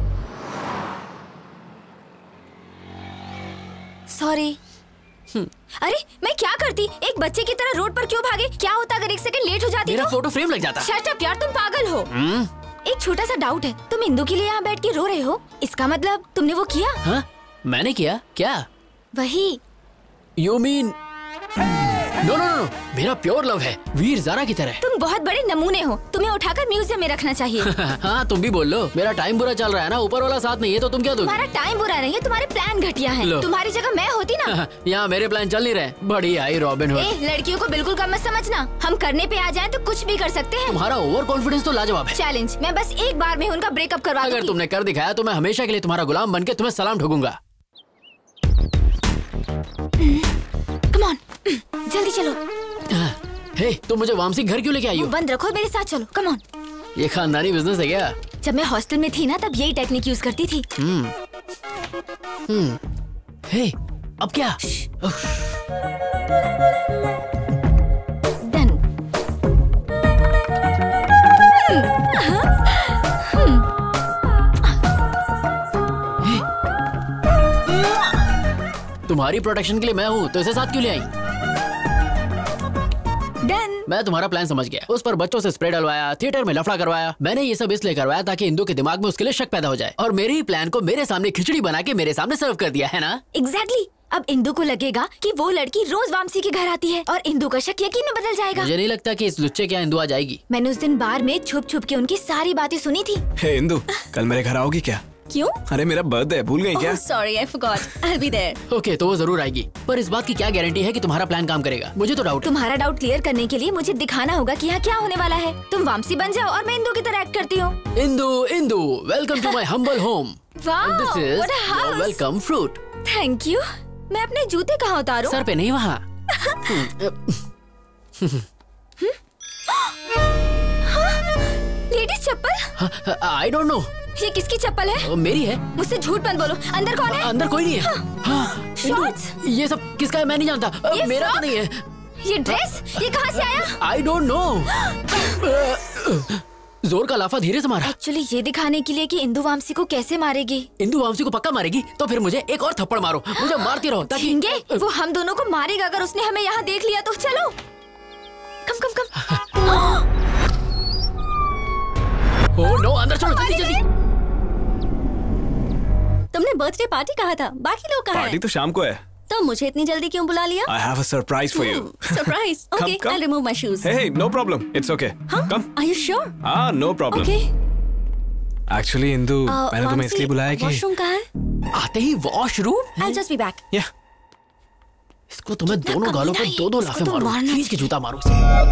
सॉरी। अरे मैं क्या करती, एक बच्चे की तरह रोड पर क्यों भागे? क्या होता अगर एक सेकंड लेट हो जाती? मेरा फोटो फ्रेम लग जाता। शट अप यार, तुम पागल हो। एक छोटा सा डाउट है, तुम इंदु के लिए यहाँ बैठ के रो रहे हो, इसका मतलब तुमने वो किया? हाँ, मैंने किया। क्या? वही। You mean? No no no, मेरा प्योर लव है, वीर ज़ारा की तरह। तुम बहुत बड़े नमूने हो, तुम्हें उठाकर म्यूजियम में रखना चाहिए। हाँ तुम भी बोल लो, मेरा टाइम बुरा चल रहा है ना, ऊपर वाला साथ नहीं है तो तुम क्या दोगे? तुम्हारा टाइम बुरा नहीं है, तुम्हारे प्लान घटिया हैं। तुम्हारी जगह मैं होती ना। यहाँ मेरे प्लान चल नहीं रहे। बड़ी आई रॉबिन हुड। ए, लड़कियों को बिल्कुल कम मत समझना, हम करने पे आ जाएं तो कुछ भी कर सकते हैं। तुम्हारा ओवर कॉन्फिडेंस तो लाजवाब है। चैलेंज, मैं बस एक बार में उनका ब्रेकअप करवा दूंगी। अगर तुमने कर दिखाया तो मैं हमेशा के लिए तुम्हारा गुलाम बनके तुम्हें सलाम ठोकूंगा। कम ऑन, जल्दी चलो। हे, तुम मुझे वामसी घर क्यों लेके आई हो? बंद रखो, मेरे साथ चलो, कम ऑन। ये खानदानी बिजनेस है क्या? जब मैं हॉस्टल में थी ना तब यही टेक्निक यूज करती थी। हम्म हम्म हे, अब क्या? डन। तुम्हारी प्रोटेक्शन के लिए मैं हूँ तो इसे साथ क्यों ले आई? डन। मैं तुम्हारा प्लान समझ गया। उस पर बच्चों से स्प्रे डलवाया, थिएटर में लफड़ा करवाया। मैंने ये सब इसलिए करवाया ताकि इंदु के दिमाग में उसके लिए शक पैदा हो जाए, और मेरे ही प्लान को मेरे सामने खिचड़ी बना के मेरे सामने सर्व कर दिया है ना? Exactly exactly. अब इंदु को लगेगा कि वो लड़की रोज वामसी के घर आती है और इंदु का शक यकीन में बदल जाएगा। मुझे नहीं लगता कि इस लुच्चे के यहाँ इंदु आ जाएगी। मैंने उस दिन बार में छुप छुप के उनकी सारी बातें सुनी थी। हे इंदु, कल मेरे घर आओगी क्या? क्यों? अरे मेरा बर्थडे भूल गई क्या? Sorry, I forgot. I will be there. Okay, तो वो जरूर आएगी, पर इस बात की क्या गारंटी है कि तुम्हारा प्लान काम करेगा? मुझे तो डाउट। तुम्हारा डाउट क्लियर करने के लिए मुझे दिखाना होगा कि यहाँ क्या होने वाला है। तुम वामसी बन जाओ और मैं इंदु की तरह एक्ट करती हूँ। Indu, Indu, welcome to my humble home. Wow, this is what a house. Welcome fruit. Thank you. मैं अपने जूते कहाँ उतारूं? सर पे नहीं, वहाँ। लेडीज चप्पल? I don't know. ये किसकी चप्पल है? मेरी है। मुझसे झूठ मत बोलो। अंदर कौन है? अंदर कोई नहीं है। हाँ, शॉर्ट्स? ये सब किसका है मैं नहीं जानता। ये मेरा तो नहीं है। ये ड्रेस ये कहाँ से आया? I don't know. जोर का लाफा धीरे से मारा। एक्चुअली ये दिखाने के लिए कि इंदु वामसी को कैसे मारेगी। इंदु वामसी को पक्का मारेगी तो फिर मुझे एक और थप्पड़ मारो, मुझे मारती रहो ताकि वो हम दोनों को मारेगा अगर उसने हमें यहाँ देख लिया तो। चलो कम कम कम। ओह नो, अंदर चलो जल्दी जल्दी। तुमने बर्थडे पार्टी कहा था, बाकी लोग कहाँ हैं? पार्टी तो शाम को है। तो मुझे इतनी जल्दी क्यों बुला लिया? I have a surprise for you. Surprise? Okay, I'll remove my shoes. Hey, hey, no problem. It's okay. Huh? Come. Are you sure? Ah, no problem. Okay. Actually, Indu, uh, मैंने तुम्हें इसलिए बुलाया कि वॉशरूम कहाँ है? आते ही washroom? I'll just be back. Yeah. इसको तो मैं दोनों गालों पर दो दो लाफे मारूं, खींच के जूता मारूं।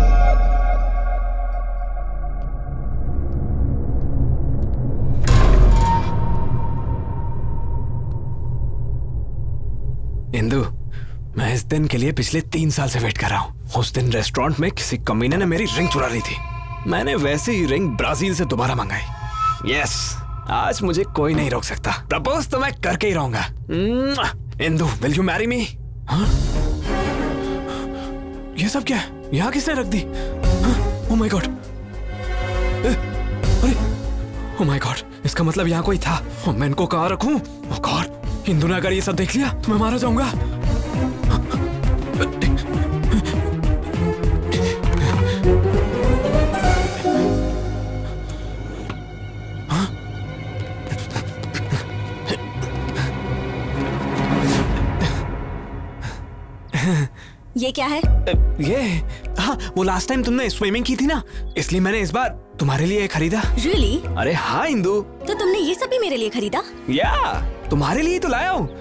इंदु, मैं इस दिन के लिए पिछले तीन साल से वेट कर रहा हूँ। उस दिन रेस्टोरेंट में किसी कमीने ने मेरी रिंग चुरा ली थी। मैंने वैसे ही रिंग ब्राजील से दोबारा मंगाई। यस, आज मुझे कोई नहीं रोक सकता। प्रपोज तो मैं करके ही रहूंगा। Indu, will you marry me? ये सब क्या है? यहाँ किसने रख दी? ओह माय गॉड! अरे, ओह माय गॉड! इसका मतलब यहाँ कोई था। मैं इनको कहाँ रखूं? ओह गॉड! इंदु ने अगर ये सब देख लिया तो मैं मारा जाऊंगा। ये क्या है? ये हाँ, वो लास्ट टाइम तुमने स्विमिंग की थी ना, इसलिए मैंने इस बार तुम्हारे लिए खरीदा। Really? अरे हाँ इंदु। तो तुमने ये सब भी मेरे लिए खरीदा? या, तुम्हारे लिए तो लाया हूँ।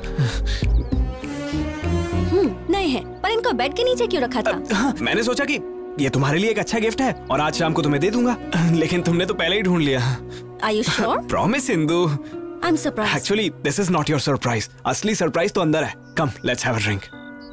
हम्म, नहीं है, पर इनको बेड के नीचे क्यों रखा था? हाँ, मैंने सोचा कि ये तुम्हारे लिए एक अच्छा गिफ्ट है और आज शाम को तुम्हें दे दूंगा, लेकिन तुमने तो पहले ही ढूंढ लिया। Are you sure? Promise Indu. I'm surprised. Actually, this is not your surprise. असली सरप्राइज तो अंदर है। Come, let's have a drink.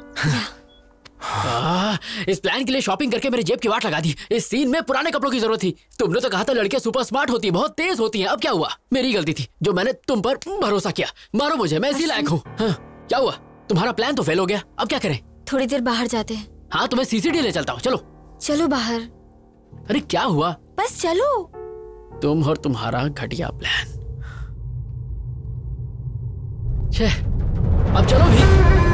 आ, इस प्लान के लिए शॉपिंग करके मेरी जेब की वाट लगा दी। इस सीन में पुराने कपड़ों की जरूरत थी। तुमने तो कहा था लड़कियां सुपर स्मार्ट होती हैं, बहुत तेज होती हैं। अब क्या हुआ? मेरी गलती थी जो मैंने तुम पर भरोसा किया। मारो मुझे, मैं इसी लायक हूँ। हाँ, क्या हुआ? तुम्हारा प्लान तो फेल हो गया, अब क्या करें? थोड़ी देर बाहर जाते हैं। हाँ, तुम्हें सीसीडी ले चलता हूँ, चलो। चलो बाहर। अरे क्या हुआ? बस चलो। तुम और तुम्हारा घटिया प्लान। छे, अब चलो भी।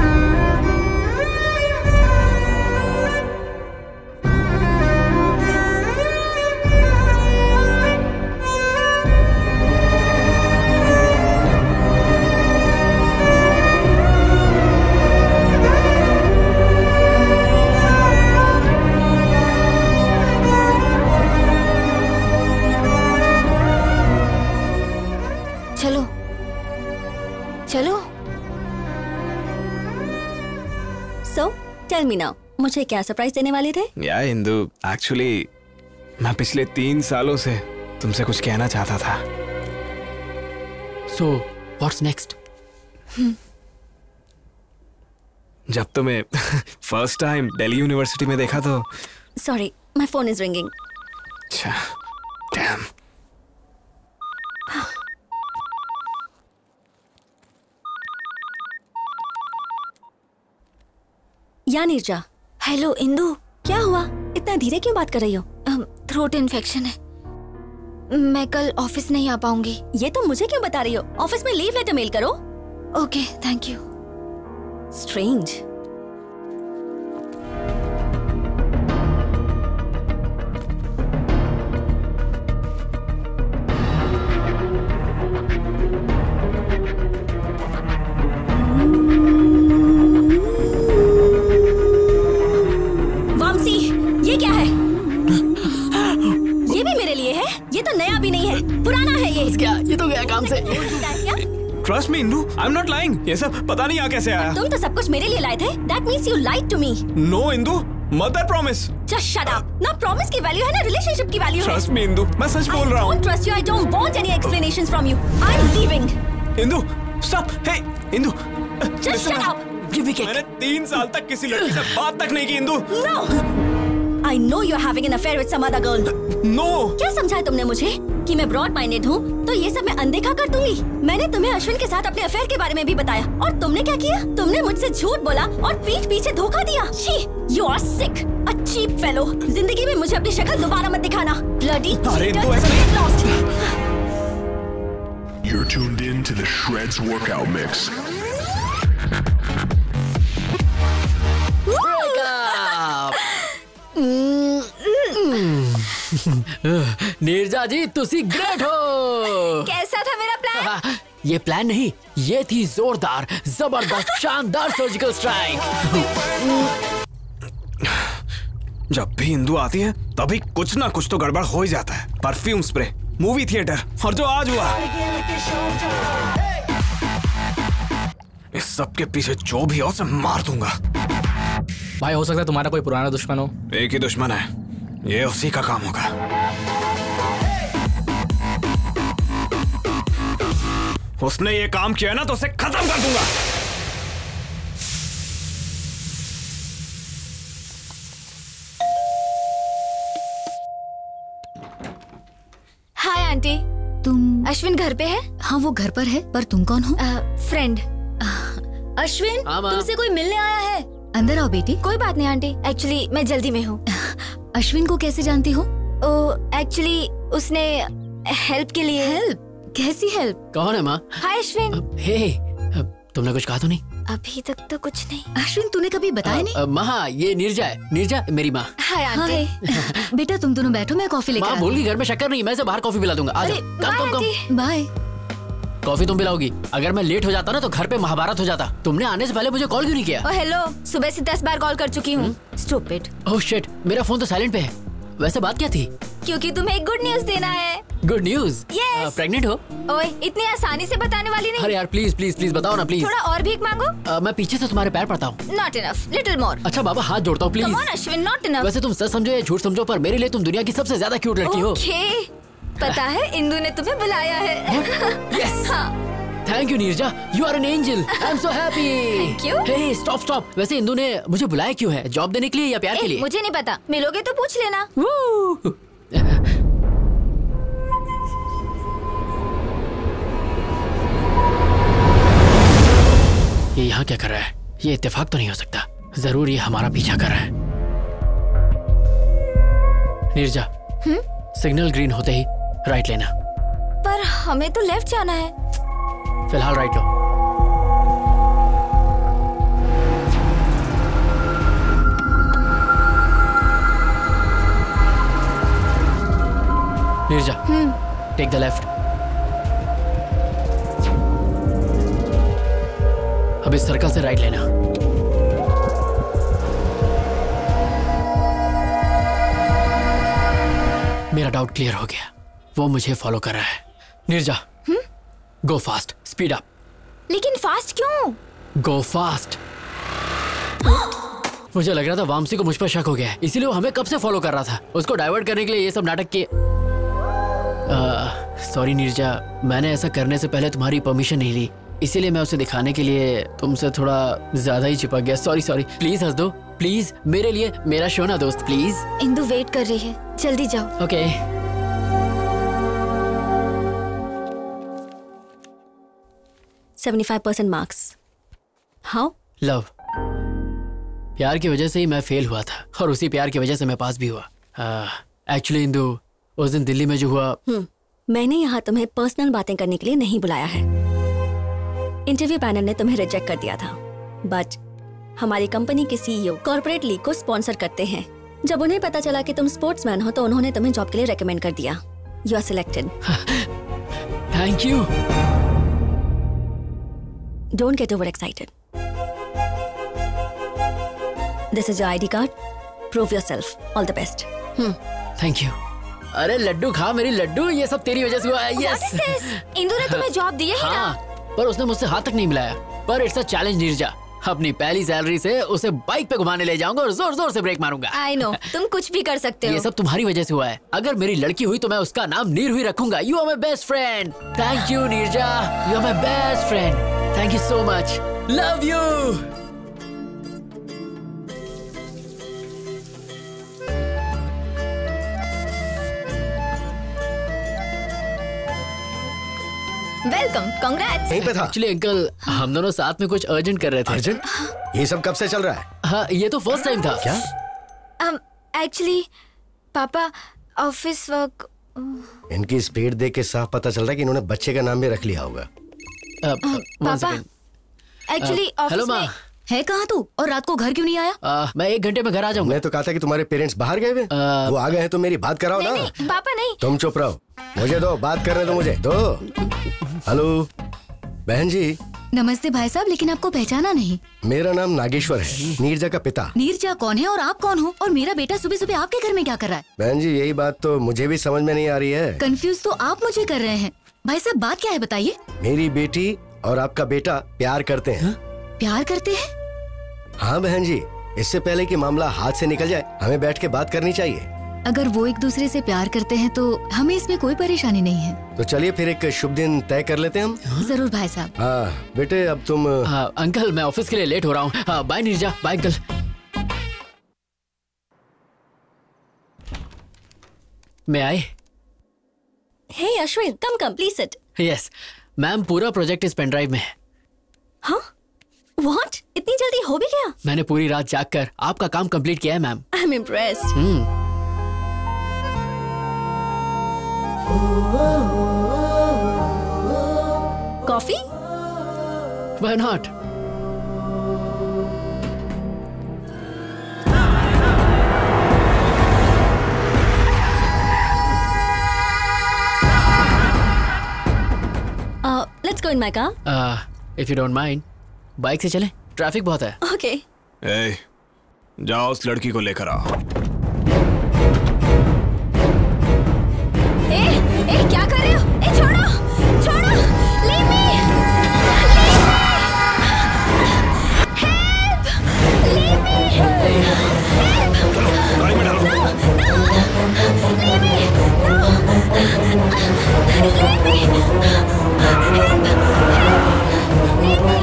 चलो चलो। So, tell me now, मुझे क्या सरप्राइज देने वाले थे? या इंदु, एक्चुअली मैं पिछले तीन सालों से तुमसे कुछ कहना चाहता था। So, what's next? जब तुम्हें फर्स्ट टाइम दिल्ली यूनिवर्सिटी में देखा तो। Sorry, my phone is ringing. अच्छा, damn. Yeah Neeraja. Hello Indu. क्या हुआ? इतना धीरे क्यों बात कर रही हो? थ्रोट इन्फेक्शन है, मैं कल ऑफिस नहीं आ पाऊंगी। ये तुम मुझे क्यों बता रही हो? ऑफिस में लीव लेटर मेल करो। Okay, thank you. Strange. Vamsi, ये क्या है? ये भी मेरे लिए है? ये तो नया भी नहीं है, पुराना है ये। क्या? ये तो गया काम से। Trust me Indu, I am not lying. ये सब पता नहीं आ कैसे आया। तुम तो सब कुछ मेरे लिए लाए थे। That means you lied to me. No Indu, mother promise. Just shut up. ना प्रॉमिस की वैल्यू है ना रिलेशनशिप की वैल्यू है। ट्रस्ट मी इंदु, मैं सच बोल रहा हूँ। I don't trust you. I don't want any explanations from you. I'm leaving. Indu, stop. Hey, Indu. Just shut up. मैंने तीन साल तक किसी लड़की से बात तक नहीं की Indu. No. I know you're having an affair with some other girl. No. क्या समझा है तुमने मुझे कि मैं ब्रॉड माइंडेड हूँ तो ये सब मैं अनदेखा कर दूंगी? मैंने तुम्हें अश्विन के साथ अपने अफेयर के बारे में भी बताया और तुमने क्या किया? तुमने मुझसे झूठ बोला और पीठ पीछे धोखा दिया। छी, you are sick, a cheap fellow. जिंदगी में मुझे अपनी शक्ल दोबारा मत दिखाना। Bloody cheater, get lost. You're tuned in to the Shreds workout mix. Neerja जी, तुसी ग्रेट हो। कैसा था मेरा प्लान? ये प्लान नहीं, ये थी जोरदार, जबरदस्त, शानदार सर्जिकल स्ट्राइक। जब भी इंदु आती है तभी कुछ ना कुछ तो गड़बड़ हो ही जाता है। परफ्यूम स्प्रे, मूवी थिएटर और जो आज हुआ, इस सब के पीछे जो भी हो उसे मार दूंगा। भाई हो सकता है तुम्हारा कोई पुराना दुश्मन हो। एक ही दुश्मन है, ये उसी का काम होगा। उसने ये काम किया ना तो उसे खत्म कर दूंगा। Hi aunty. तुम? अश्विन घर पे है? हाँ, वो घर पर है, पर तुम कौन हो? फ्रेंड। अश्विन, तुमसे कोई मिलने आया है। अंदर आओ बेटी। कोई बात नहीं आंटी, एक्चुअली मैं जल्दी में हूँ। अश्विन को कैसे जानती हो? ओ, एक्चुअली उसने हेल्प के लिए। हेल्प? कैसी हेल्प? कौन है माँ? हाय अश्विन। हे, तुमने कुछ कहा तो नहीं? अभी तक तो कुछ नहीं। अश्विन, तूने कभी बताया नहीं? माँ, ये नीरजा है। नीरजा मेरी माँ। Hi aunty. बेटा तुम दोनों बैठो, मैं कॉफी लेकर माँ भूल गई, घर में शक्कर नहीं, मैं इसे बाहर कॉफी पिला दूंगा। आ जाओ। कम कम कम। बाय। कॉफी तुम पिलाओगी? अगर मैं लेट हो जाता ना तो घर पे महाभारत हो जाता। तुमने आने से पहले मुझे कॉल क्यों नहीं किया? ओ हेलो, सुबह से दस बार कॉल कर चुकी हूँ। स्टूपिड। ओह शिट, मेरा फोन तो साइलेंट पे है। वैसे बात क्या थी? क्योंकि तुम्हें एक गुड न्यूज देना है। Good news? यस। प्रेग्नेंट हो? ओए, इतनी आसानी से बताने वाली नहीं। अरे यार प्लीज प्लीज प्लीज बताओ ना प्लीज। थोड़ा और भीख मांगो। uh, मैं पीछे से तुम्हारे पैर पड़ता हूँ। Not enough, little more. अच्छा बाबा, हाथ जोड़ता हूँ please. Come on Ashwin, not enough. वैसे तुम सच समझो या झूठ समझो, पर मेरे लिए तुम दुनिया की सबसे ज्यादा क्यूट लड़की हो। ओके, पता है इंदु ने तुम्हें बुलाया है। Yes. Thank you Neeraja, you are an angel. I am so happy. Thank you. Hey stop stop, वैसे इंदु ने मुझे बुलाया क्यों है? जॉब देने के लिए या प्यार के लिए? मुझे नहीं पता, मिलोगे तो पूछ लेना। ये यहाँ क्या कर रहा है? ये इत्तेफाक तो नहीं हो सकता, जरूर ये हमारा पीछा कर रहा है। नीरजा, सिग्नल ग्रीन होते ही राइट लेना। पर हमें तो लेफ्ट जाना है। फिलहाल राइट लो। Neeraja, take the left. अब इस सर्कल से राइट लेना। मेरा डाउट क्लियर हो गया, वो मुझे फॉलो कर रहा है। Neeraja, go fast, speed up. लेकिन फास्ट क्यों? Go fast. मुझे लग रहा था वामसी को मुझ पर शक हो गया है, इसीलिए वो हमें कब से फॉलो कर रहा था। उसको डाइवर्ट करने के लिए ये सब नाटक किए। सॉरी नीरजा, मैंने ऐसा करने से पहले तुम्हारी परमिशन नहीं ली। इसीलिए मैं उसे दिखाने के लिए तुमसे थोड़ा ज्यादा ही चिपक गया। सॉरी सॉरी, प्लीज हंस दो प्लीज, मेरे लिए, मेरा शो ना दोस्त प्लीज। इंदु वेट कर रही है, जल्दी जाओ। Okay. Seventy five percent marks. How? Love. प्यार की वजह से ही मैं फेल हुआ था और उसी प्यार की वजह से मैं पास भी हुआ। एक्चुअली इंदु, उस दिन दिल्ली में जो हुआ। हम्म, मैंने यहाँ तुम्हें पर्सनल बातें करने के लिए नहीं बुलाया है। इंटरव्यू पैनल ने तुम्हें रिजेक्ट कर दिया था, बट हमारी कंपनी के सीईओ कॉर्पोरेट लीग को स्पॉन्सर करते हैं। जब उन्हें पता चला कि तुम स्पोर्ट्समैन हो तो उन्होंने तुम्हें जॉब के लिए रेकमेंड कर दिया। You are selected. Thank you. Don't get over excited. This is your ID card. Prove yourself. All the best. Thank you. अरे लड्डू खा मेरी लड्डू, ये सब तेरी वजह से हुआ है। यस। इंदु ने तुम्हें जॉब दी है ही ना? पर उसने मुझसे हाथ तक नहीं मिलाया। पर इट्स अ चैलेंज नीरजा। अपनी पहली सैलरी से उसे बाइक पे घुमाने ले जाऊंगा और जोर जोर से ब्रेक मारूंगा। आई नो, तुम कुछ भी कर सकते हो। ये सब तुम्हारी वजह से हुआ है। अगर मेरी लड़की हुई तो मैं उसका नाम नीर हुई रखूंगा। You are my best friend. Thank you Neeraja, you are my best friend. Thank you so much. Love you. Welcome, congrats. यहीं पे था। एक्चुअली अंकल, हम दोनों साथ में कुछ अर्जेंट कर रहे थे। अर्जेंट? ये सब कब से चल रहा है? हाँ, ये तो फर्स्ट टाइम था। क्या? एक्चुअली पापा ऑफिस वर्क। इनकी स्पीड देख के साफ पता चल रहा है कि इन्होंने बच्चे का नाम भी रख लिया होगा। पापा एक्चुअली ऑफिस में है। कहाँ तू? और रात को घर क्यों नहीं आया? आ, मैं एक घंटे में घर आ जाऊंगा। मैं तो कहा था कि तुम्हारे पेरेंट्स बाहर गए हुए। वो आ गए हैं तो मेरी बात कराओ ना। नहीं, पापा नहीं। तुम चुप रहो, मुझे दो बात करने दो, मुझे दो। हेलो बहन जी। नमस्ते भाई साहब, लेकिन आपको पहचाना नहीं। मेरा नाम नागेश्वर है, नीरजा का पिता। नीरजा कौन है और आप कौन हो? और मेरा बेटा सुबह सुबह आपके घर में क्या कर रहा है? बहन जी यही बात तो मुझे भी समझ में नहीं आ रही है। कंफ्यूज तो आप मुझे कर रहे हैं। भाई साहब बात क्या है बताइए। मेरी बेटी और आपका बेटा प्यार करते हैं। प्यार करते हैं? हाँ बहन जी, इससे पहले कि मामला हाथ से निकल जाए हमें बैठ के बात करनी चाहिए। अगर वो एक दूसरे से प्यार करते हैं तो हमें इसमें कोई परेशानी नहीं है। तो चलिए फिर एक शुभ दिन तय कर लेते हैं हम। जरूर भाई साहब। हाँ बेटे, अब तुम। हाँ अंकल, मैं ऑफिस के लिए लेट हो रहा हूँ। हाँ, बाय नीरजा। Bye uncle. मैं आए। Hey Ashwin, come come please sit. Yes ma'am, पूरा प्रोजेक्ट इस पेन ड्राइव में है। हाँ? व्हाट? इतनी जल्दी हो भी गया? मैंने पूरी रात जागकर आपका काम कंप्लीट किया है ma'am. I am impressed. Hmm. Coffee? Why not? Uh, let's go in my car. Uh, if you don't mind, bike से चलें, ट्रैफिक बहुत है। Okay. ए, जाओ उस लड़की को लेकर आओ। ए, ए, क्या कर रहे हो? ए, छोड़ो, छोड़ो, leave me, leave me, help, leave me, help, no, no, leave me, no, leave me, help, help, leave me,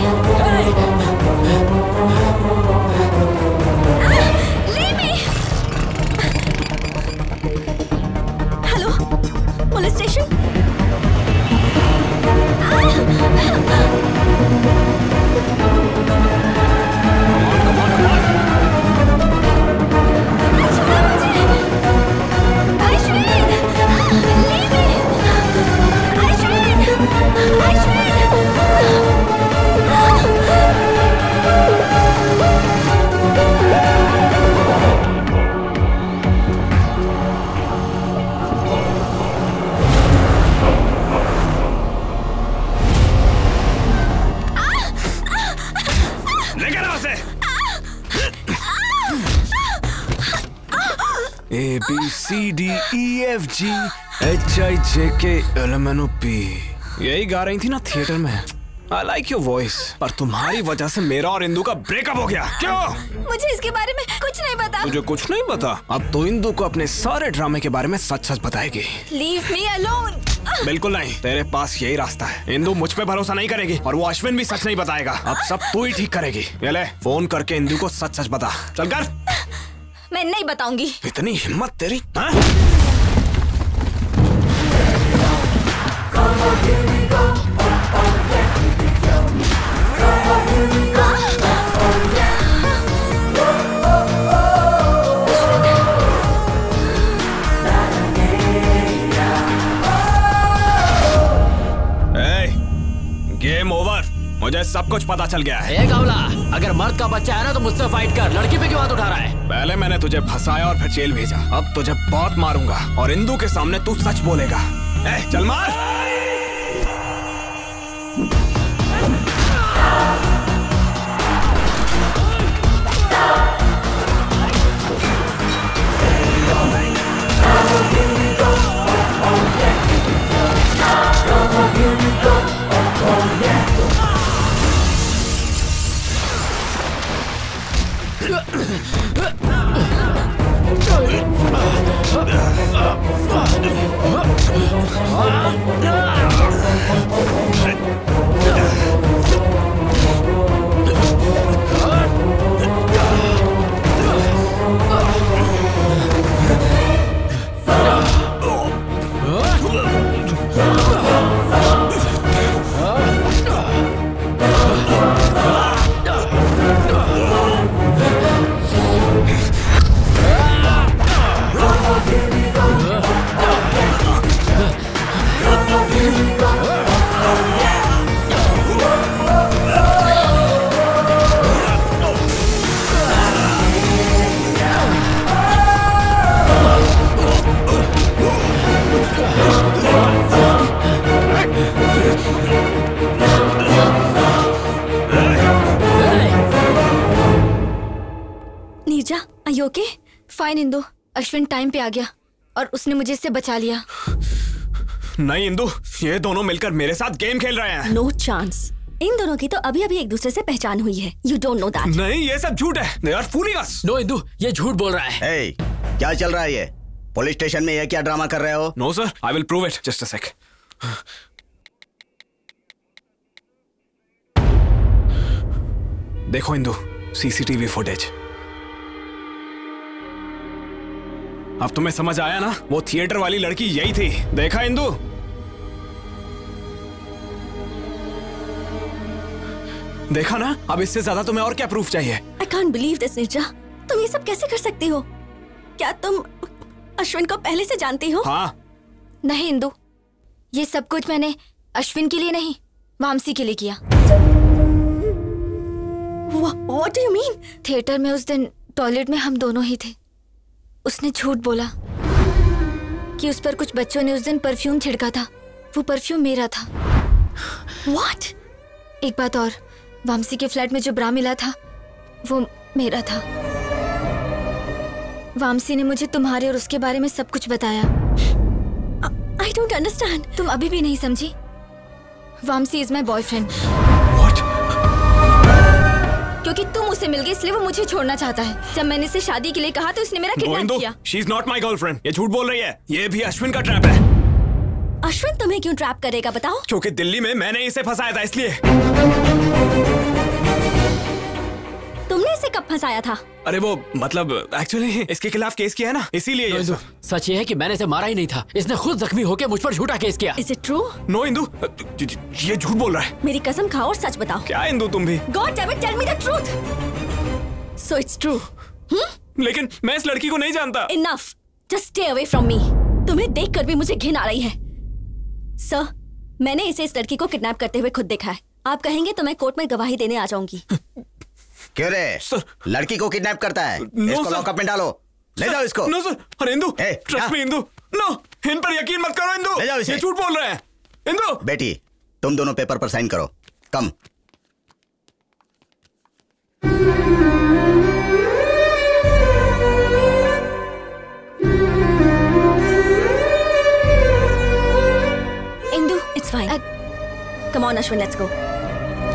leave me. Hello, police station? A B C D E F G H I J K L M N O P, यही गा रही थी ना थिएटर में। आई लाइक योर वॉइस, पर तुम्हारी वजह से मेरा और इंदु का ब्रेकअप हो गया। क्यों? मुझे इसके बारे में कुछ नहीं पता। तुझे कुछ नहीं पता? अब तो इंदु को अपने सारे ड्रामे के बारे में सच सच बताएगी। Leave me alone. बिल्कुल नहीं, तेरे पास यही रास्ता है। इंदु मुझ पे भरोसा नहीं करेगी और वो अश्विन भी सच नहीं बताएगा। अब सब तू ही ठीक करेगी। ये ले, फोन करके इंदु को सच सच बता। चल कर। मैं नहीं बताऊंगी। इतनी हिम्मत तेरी? हाँ? Game over. मुझे सब कुछ पता चल गया है। ए कावला, अगर मर्द का बच्चा है ना तो मुझसे फाइट कर। लड़की पे क्यों हाथ उठा रहा है? पहले मैंने तुझे फंसाया और फिर जेल भेजा। अब तुझे बहुत मारूंगा और इंदु के सामने तू सच बोलेगा। ए, चल मार। Okay fine Indu, Ashwin time पे आ गया और उसने मुझे इससे बचा लिया। नहीं इंदु, ये दोनों मिलकर मेरे साथ गेम खेल रहे हैं। No chance. इन दोनों की तो अभी अभी एक दूसरे से पहचान हुई है। You don't know that. नहीं, ये सब झूठ है। They are fooling us. No Indu, ये झूठ बोल रहा है। hey, क्या चल रहा है ये? पुलिस स्टेशन में ये क्या ड्रामा कर रहे हो? No sir, I will prove it. Just a sec. देखो इंदु, सीसीटीवी फुटेज। अब तुम्हें समझ आया ना? वो थिएटर वाली लड़की यही थी। देखा इंदु? देखा ना? अब इससे ज्यादा तुम्हें और क्या प्रूफ चाहिए? I can't believe this, Neerja. तुम ये सब कैसे कर सकती हो? क्या तुम अश्विन को पहले से जानती हो? हाँ। नहीं इंदु, ये सब कुछ मैंने अश्विन के लिए नहीं, वामसी के लिए किया। What do you mean? Theatre में उस दिन टॉयलेट में हम दोनों ही थे। उसने झूठ बोला कि उस पर कुछ बच्चों ने उस दिन परफ्यूम छिड़का था। वो परफ्यूम मेरा था। What? एक बात और, वामसी के फ्लैट में जो ब्रा मिला था वो मेरा था। वामसी ने मुझे तुम्हारे और उसके बारे में सब कुछ बताया। I don't understand. तुम अभी भी नहीं समझी? Vamsi is my boyfriend. क्योंकि तुम उससे मिल गए इसलिए वो मुझे छोड़ना चाहता है। जब मैंने इसे शादी के लिए कहा तो उसने मेरा किडनैप किया। She is not my girlfriend. ये झूठ बोल रही है। ये भी अश्विन का ट्रैप है। अश्विन तुम्हें क्यों ट्रैप करेगा बताओ? क्योंकि दिल्ली में मैंने इसे फंसाया था इसलिए। तुमने इसे कब फंसाया था? अरे वो मतलब एक्चुअली इसके खिलाफ केस किया है ना, इसीलिए ये सब। सच ये है कि मैंने इसे मारा ही नहीं था। इसने खुद जख्मी होकर मुझ पर झूठा केस किया। Is it true? No Indu, ये झूठ बोल रहा है। मेरी कसम खाओ और सच बताओ। क्या इंदु तुम भी? God damn it, tell me the truth. So it's true. हम्म? लेकिन मैं इस लड़की को नहीं जानता। Enough. Just stay away from me. तुम्हें देखकर भी मुझे घिन आ रही है। सर, मैंने इसे इस लड़की को किडनैप करते हुए खुद देखा है। आप कहेंगे तो मैं कोर्ट में गवाही देने आ जाऊंगी। क्यों रे? लड़की को किडनैप करता है? इसको लॉकअप में डालो। ले जाओ इसको। नो सर, अरे Indu, trust me Indu. No, इन पर यकीन मत करो इंदु। ले जाओ इसे। ये झूठ बोल रहे हैं। इंदु। बेटी, तुम दोनों पेपर पर साइन करो। कम। Indu, it's fine. Come on, Ashwin, let's go.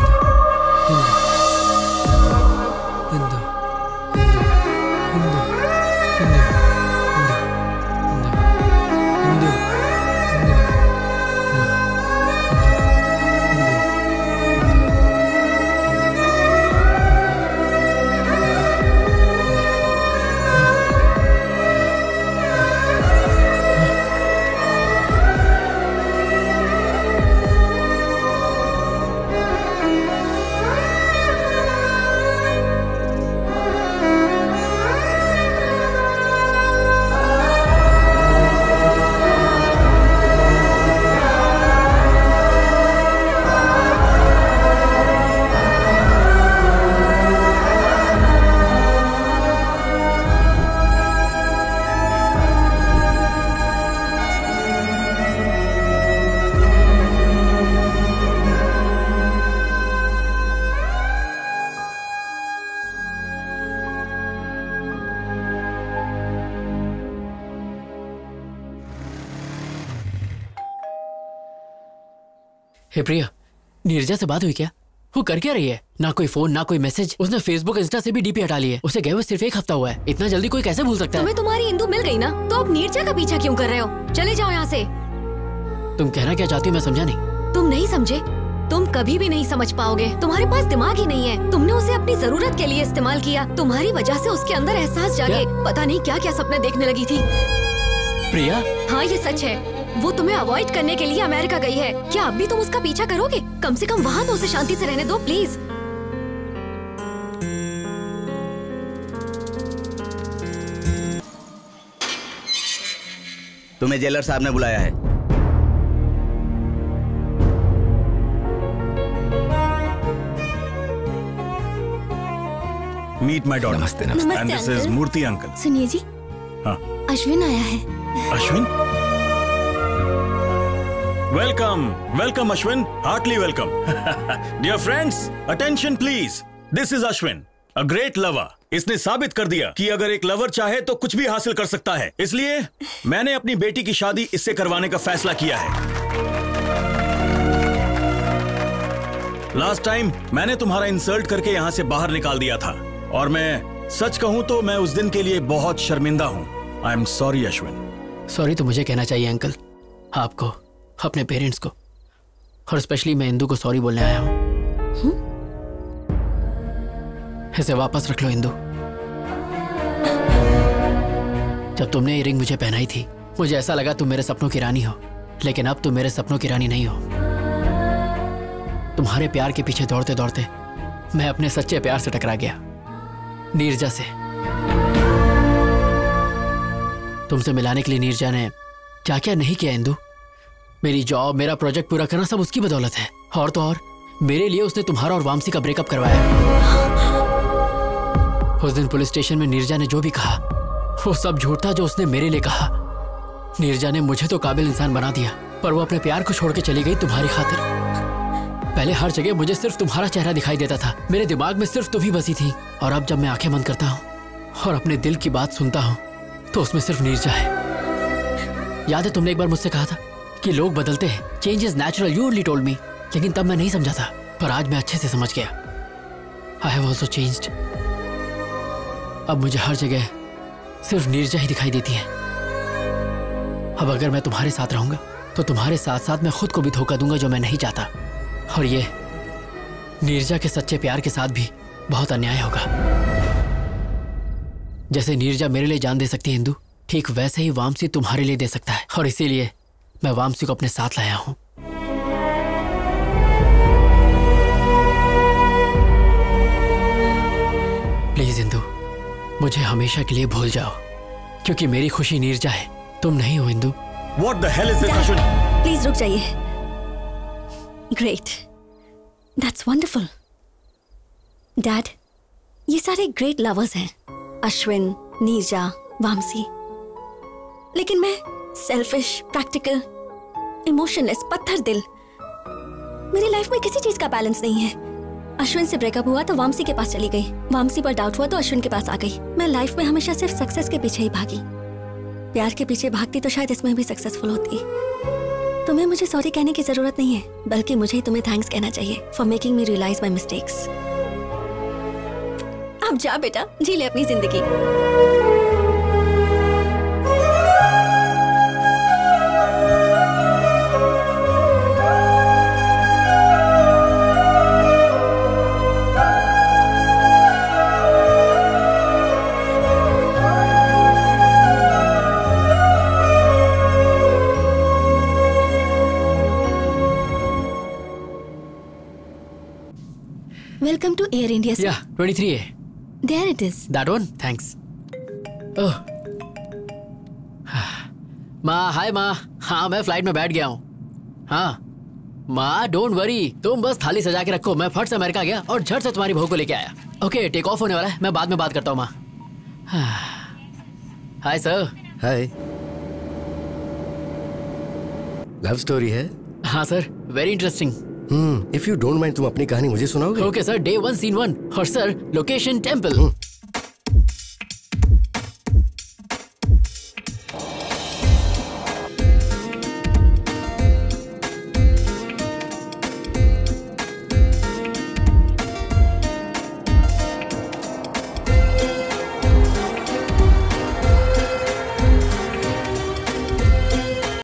हे प्रिया, नीरजा से बात हुई क्या? वो कर क्या रही है? ना कोई फोन ना कोई मैसेज। उसने फेसबुक इंस्टा से भी डीपी हटा ली है। उसे गए हुए सिर्फ एक हफ्ता हुआ है। इतना जल्दी कोई कैसे भूल सकता है? तुम्हें तुम्हारी इंदु मिल गई ना, तो अब नीरजा का पीछा क्यों कर रहे हो? चले जाओ यहाँ से। तुम कहना क्या चाहती हो मैं समझा नहीं। तुम नहीं समझे? तुम कभी भी नहीं समझ पाओगे। तुम्हारे पास दिमाग ही नहीं है। तुमने उसे अपनी जरूरत के लिए इस्तेमाल किया। तुम्हारी वजह से उसके अंदर एहसास जागे। पता नहीं क्या क्या सपने देखने लगी थी। प्रिया, हाँ ये सच है। वो तुम्हें अवॉइड करने के लिए अमेरिका गई है। क्या अब भी तुम उसका पीछा करोगे? कम से कम वहाँ तो उसे शांति से रहने दो प्लीज। तुम्हें जेलर साहब ने बुलाया है। Meet my daughter. नमस्ते नमस्ते and this is uncle. Murthy uncle. सुनिए जी, हाँ अश्विन आया है। Ashwin, welcome welcome Ashwin, heartily welcome. Dear friends, attention please. This is Ashwin, a great lover. इसने साबित कर दिया कि अगर एक लवर चाहे तो कुछ भी हासिल कर सकता है। इसलिए मैंने अपनी बेटी की शादी इससे करवाने का फैसला किया है। लास्ट टाइम मैंने तुम्हारा इंसल्ट करके यहां से बाहर निकाल दिया था, और मैं सच कहूं तो मैं उस दिन के लिए बहुत शर्मिंदा हूं। I am sorry Ashwin. Sorry तो मुझे कहना चाहिए अंकल, आपको, अपने पेरेंट्स को, और स्पेशली मैं इंदु को सॉरी बोलने आया हूं। इसे वापस रख लो इंदु। जब तुमने ये रिंग मुझे पहनाई थी, मुझे ऐसा लगा तुम मेरे सपनों की रानी हो, लेकिन अब तुम मेरे सपनों की रानी नहीं हो। तुम्हारे प्यार के पीछे दौड़ते दौड़ते मैं अपने सच्चे प्यार से टकरा गया, नीरजा से। तुमसे मिलाने के लिए नीरजा ने क्या क्या नहीं किया इंदु। मेरी जॉब, मेरा प्रोजेक्ट पूरा करना सब उसकी बदौलत है। और तो और मेरे लिए उसने तुम्हारा और वामसी का ब्रेकअप करवाया। उस दिन पुलिस स्टेशन में नीरजा ने जो भी कहा वो सब झूठ था जो उसने मेरे लिए कहा। नीरजा ने मुझे तो काबिल इंसान बना दिया, पर वो अपने प्यार को छोड़ के चली गई तुम्हारी खातिर। पहले हर जगह मुझे सिर्फ तुम्हारा चेहरा दिखाई देता था, मेरे दिमाग में सिर्फ तुम ही बसी थी। और अब जब मैं आंखें बंद करता हूँ और अपने दिल की बात सुनता हूँ तो उसमें सिर्फ नीरजा है। याद है तुमने एक बार मुझसे कहा था कि लोग बदलते हैं, change is natural, you only told me. लेकिन तब मैं नहीं समझा था, पर आज मैं अच्छे से समझ गया। I have also changed. अब मुझे हर जगह सिर्फ नीरजा ही दिखाई देती है। अब अगर मैं तुम्हारे साथ रहूंगा तो तुम्हारे साथ साथ मैं खुद को भी धोखा दूंगा, जो मैं नहीं चाहता। और ये नीरजा के सच्चे प्यार के साथ भी बहुत अन्याय होगा। जैसे नीरजा मेरे लिए जान दे सकती है इंदु, ठीक वैसे ही वामसी तुम्हारे लिए दे सकता है। और इसीलिए मैं वामसी को अपने साथ लाया हूं। प्लीज इंदु, मुझे हमेशा के लिए भूल जाओ, क्योंकि मेरी खुशी नीरजा है, तुम नहीं हो Indu. What the hell is this, Ashwin? Please रुक जाइए। Great, that's wonderful. डैड, ये सारे ग्रेट लवर्स हैं, अश्विन, नीरजा, वामसी। लेकिन मैं सेल्फिश, प्रैक्टिकल, इमोशनलेस, पत्थर दिल। मेरी लाइफ में किसी चीज का बैलेंस नहीं है। अश्विन से ब्रेकअप हुआ तो वामसी के पास चली गई, वामसी पर डाउट हुआ तो अश्विन के पास आ गई। मैं लाइफ में हमेशा सिर्फ सक्सेस के पीछे ही भागी। प्यार के पीछे भागती तो शायद इसमें भी सक्सेसफुल होती। तुम्हें मुझे सॉरी कहने की जरूरत नहीं है, बल्कि मुझे ही तुम्हें थैंक्स कहना चाहिए for making me realise my mistakes. अब जा बेटा, जी ले अपनी जिंदगी। Welcome to Air India. Yeah, twenty-three A. There it is. That one? Thanks. Oh. माँ, हाय माँ। हाँ, मैं फ्लाइट में बैठ गया हूँ। हाँ माँ, डोंट वरी, तुम बस थाली सजा के रखो। मैं फट से अमेरिका गया और झट से तुम्हारी बहू को लेके आया। ओके, टेक ऑफ होने वाला है, मैं बाद में बात करता हूँ माँ। Hi sir. Hi. Love story है? हाँ sir, very interesting. Hmm, if you don't mind तुम अपनी कहानी मुझे सुनाओगे? Okay sir, day one scene one और सर लोकेशन टेम्पल।